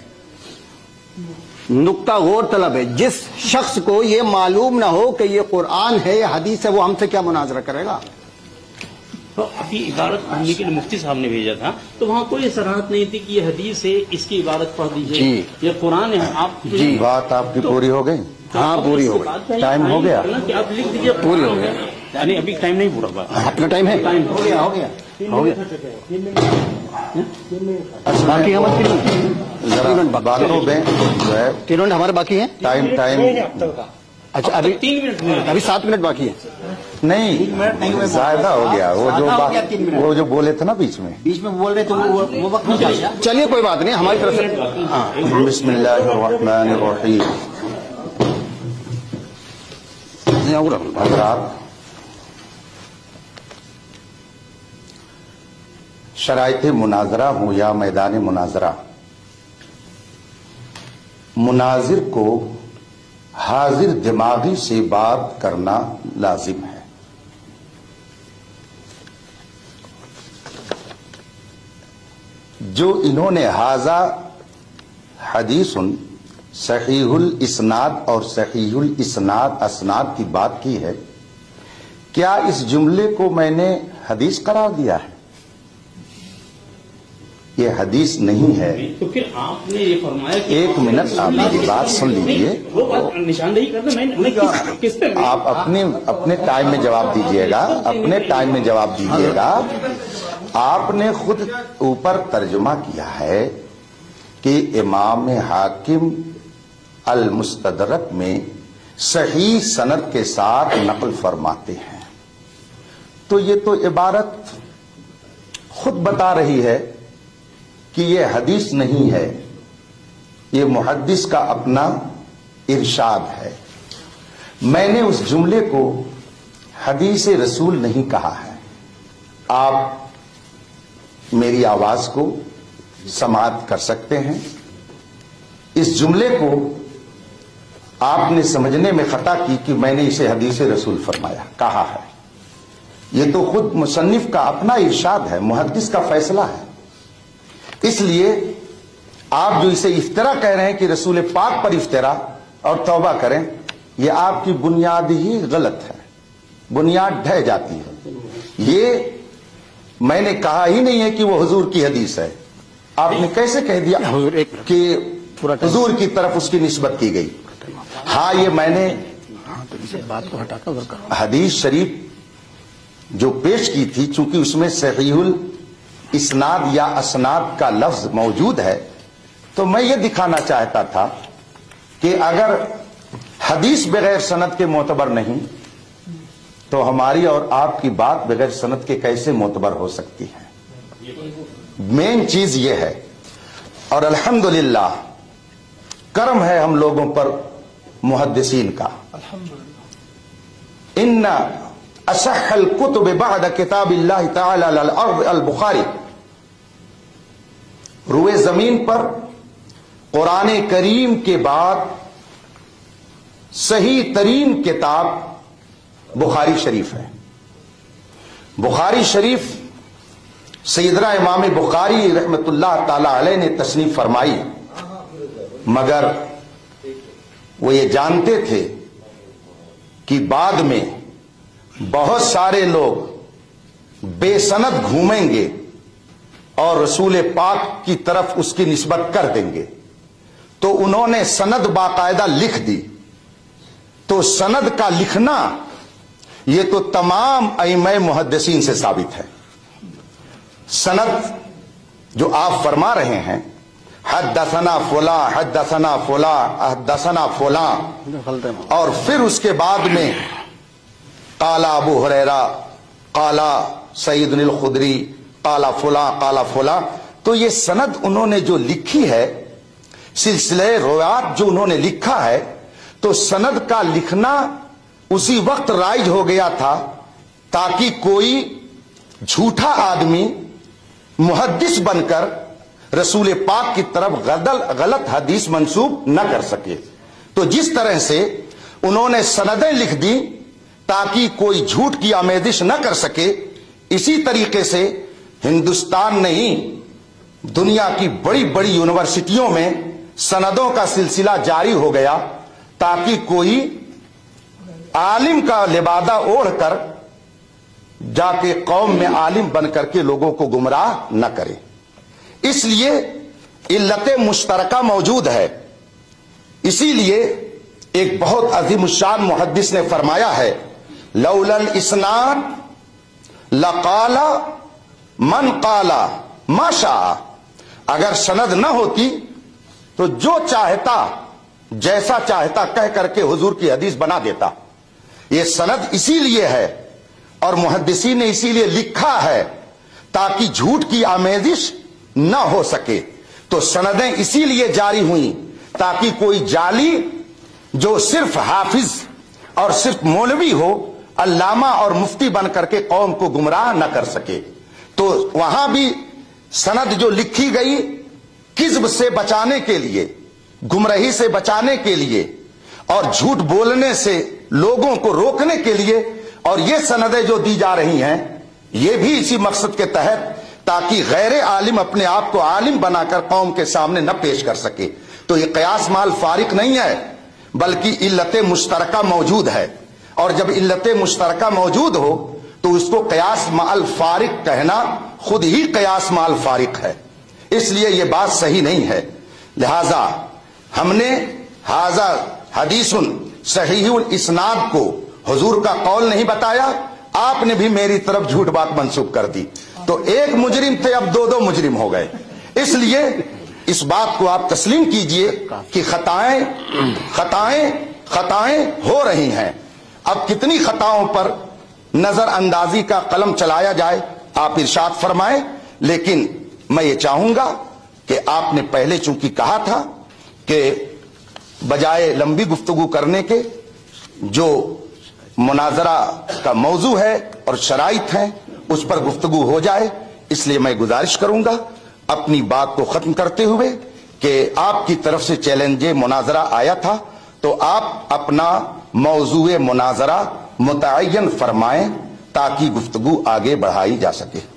Speaker 2: نقطہ غور طلب ہے, جس شخص کو یہ معلوم نہ ہو کہ یہ قرآن ہے یا حدیث ہے وہ ہم سے کیا مناظرہ کرے گا؟
Speaker 3: تو ابھی عبارت پڑھنے کے لیے مفتی صاحب نے بھیجا تھا تو وہاں کوئی صراحت نہیں تھی کہ یہ حدیث ہے, اس کی عبارت پڑھ دیجیے, یہ قرآن ہے. آپ
Speaker 2: جی
Speaker 1: بات آپ کی پوری ہو گئی.
Speaker 2: ہاں پوری ہو گئی.
Speaker 1: ٹائم ہو گیا
Speaker 3: کہ آپ لکھ دیجیے
Speaker 2: پوری ہو گیا.
Speaker 3: نہیں ابھی ٹائم نہیں پورا ہوا.
Speaker 2: اپنا ٹائم ہے,
Speaker 3: ہو گیا.
Speaker 2: باقی
Speaker 1: ذرا باتوں میں جو ہے
Speaker 2: 3 منٹ ہمارے باقی ہیں.
Speaker 1: ٹائم
Speaker 2: اچھا ابھی
Speaker 3: 3 منٹ
Speaker 2: ابھی 7 منٹ باقی ہے.
Speaker 1: نہیں زیادہ ہو گیا. وہ جو بولے تھے نا بیچ میں
Speaker 5: بول رہے تو وہ وقت نہیں چاہیے.
Speaker 2: چلیے کوئی بات نہیں, ہماری طرف سے.
Speaker 1: بسم اللہ الرحمن الرحیم. حضرات, شرائط مناظرہ ہوں یا میدان مناظرہ, مناظر کو حاضر دماغی سے بات کرنا لازم ہے. جو انہوں نے ھذا حدیث صحیح الاسناد اور صحیح الاسناد اسناد کی بات کی ہے, کیا اس جملے کو میں نے حدیث قرار دیا ہے؟ یہ حدیث نہیں ہے.
Speaker 3: تو پھر آپ نے یہ فرمایا کہ
Speaker 1: 1 منٹ آپ میری بات سن لیجیے.
Speaker 3: وہ بات نشاندہی کرنا میں کس پہ
Speaker 1: آپ اپنے ٹائم میں جواب دیجیے گا, اپنے ٹائم میں جواب دیجیے گا. آپ نے خود اوپر ترجمہ کیا ہے کہ امام حاکم المستدرک میں صحیح سند کے ساتھ نقل فرماتے ہیں. تو یہ تو عبارت خود بتا رہی ہے کہ یہ حدیث نہیں ہے, یہ محدث کا اپنا ارشاد ہے. میں نے اس جملے کو حدیث رسول نہیں کہا ہے. آپ میری آواز کو سماعت کر سکتے ہیں. اس جملے کو آپ نے سمجھنے میں خطا کی کہ میں نے اسے حدیث رسول فرمایا کہا ہے. یہ تو خود مصنف کا اپنا ارشاد ہے, محدث کا فیصلہ ہے. اس لیے آپ جو اسے افطرا کہہ رہے ہیں کہ رسول پاک پر افطرا اور توبہ کریں, یہ آپ کی بنیاد ہی غلط ہے, بنیاد ڈھہ جاتی ہے. یہ میں نے کہا ہی نہیں ہے کہ وہ حضور کی حدیث ہے. آپ نے کیسے کہہ دیا کہ حضور کی طرف اس کی نسبت کی گئی؟ ہاں یہ میں نے
Speaker 2: بات کو ہٹا کر
Speaker 1: حدیث شریف جو پیش کی تھی, چونکہ اس میں صحیح الاسناد یا اسناد کا لفظ موجود ہے, تو میں یہ دکھانا چاہتا تھا کہ اگر حدیث بغیر سند کے معتبر نہیں تو ہماری اور آپ کی بات بغیر سند کے کیسے معتبر ہو سکتی ہے؟ مین چیز یہ ہے. اور الحمدللہ کرم ہے ہم لوگوں پر محدثین کا. ان اصح الکتب بعد کتاب اللہ تعالی علی الارض البخاری. روئے زمین پر قرآن کریم کے بعد صحیح ترین کتاب بخاری شریف ہے. بخاری شریف سیدنا امام بخاری رحمت اللہ تعالی علیہ نے تصنیف فرمائی, مگر وہ یہ جانتے تھے کہ بعد میں بہت سارے لوگ بے سند گھومیں گے اور رسول پاک کی طرف اس کی نسبت کر دیں گے, तो उन्होंने सनद बाकायदा लिख दी। तो सनद का लिखना ये तो तमाम अइम्मा मुहद्दिसीन से साबित है। सनद जो आप फरमा रहे हैं, हद्दसना फुला हद्दसना फुला हद्दसना फुला, और फिर उसके बाद में काला अबू हुरैरा, काला सईदुल खुदरी, काला फुला, तो ये सनद उन्होंने जो लिखी है, सिलसिले रोयात जो उन्होंने लिखा है, तो सनद का लिखना उसी वक्त राइज हो गया था ताकि कोई झूठा आदमी मुहद्दिस बनकर रसूल पाक की तरफ गलत हदीस मंसूब न कर सके। तो जिस तरह से उन्होंने सनदें लिख दी ताकि कोई झूठ की आमेजिश न कर सके, इसी तरीके से हिंदुस्तान नहीं, दुनिया की बड़ी बड़ी यूनिवर्सिटियों में सनदों का सिलसिला जारी हो गया ताकि कोई आलिम का लिबादा ओढ़कर जाके कौम में आलिम बन करके लोगों को गुमराह न करे। इसलिए इल्लत मुश्तरका मौजूद है। इसीलिए एक बहुत अजीमुशान मुहद्दिस ने फरमाया है, लौलल इस्नाद लकाला मन काला माशा। अगर सनद न होती तो जो चाहता जैसा चाहता कह करके हुजूर की हदीस बना देता। ये सनद इसीलिए है और मुहद्दिसीन ने इसीलिए लिखा है ताकि झूठ की आमेजिश न हो सके। तो सनदें इसीलिए जारी हुई ताकि कोई जाली जो सिर्फ हाफिज और सिर्फ मौलवी हो, अल्लामा और मुफ्ती बन करके कौम को गुमराह न कर सके। तो वहां भी सनद जो लिखी गई किज़्ब से बचाने के लिए, गुमराही से बचाने के लिए और झूठ बोलने से लोगों को रोकने के लिए, और ये सनदें जो दी जा रही हैं ये भी इसी मकसद के तहत ताकि गैर आलिम अपने आप को आलिम बनाकर कौम के सामने न पेश कर सके। तो ये कयास माल फारिक नहीं है बल्कि इल्लत मुश्तरका मौजूद है, और जब इल्लत मुश्तरका मौजूद हो तो उसको कयास माल फारिक कहना खुद ही कयास माल फारिक है। इसलिए ये बात सही नहीं है। लिहाजा हमने हाजा हदीसुन सहीहुल इस्नाद को हुजूर का कौल नहीं बताया, आपने भी मेरी तरफ झूठ बात मंसूब कर दी। तो एक मुजरिम थे, अब दो मुजरिम हो गए। इसलिए इस बात को आप तस्लीम कीजिए कि खताएं हो रही हैं। अब कितनी खताओं पर नजर अंदाजी का कलम चलाया जाए आप इरशाद फरमाएं, लेकिन मैं ये चाहूंगा कि आपने पहले चूंकि कहा था कि बजाय लंबी गुफ्तगू करने के जो मुनाजरा का मौजू है और शराइत हैं उस पर गुफ्तगू हो जाए, इसलिए मैं गुजारिश करूंगा अपनी बात को खत्म करते हुए कि आपकी तरफ से चैलेंज मुनाजरा आया था तो आप अपना मौजूए मुनाजरा मुतय्यन फरमाएं ताकि गुफ्तगू आगे बढ़ाई जा सके।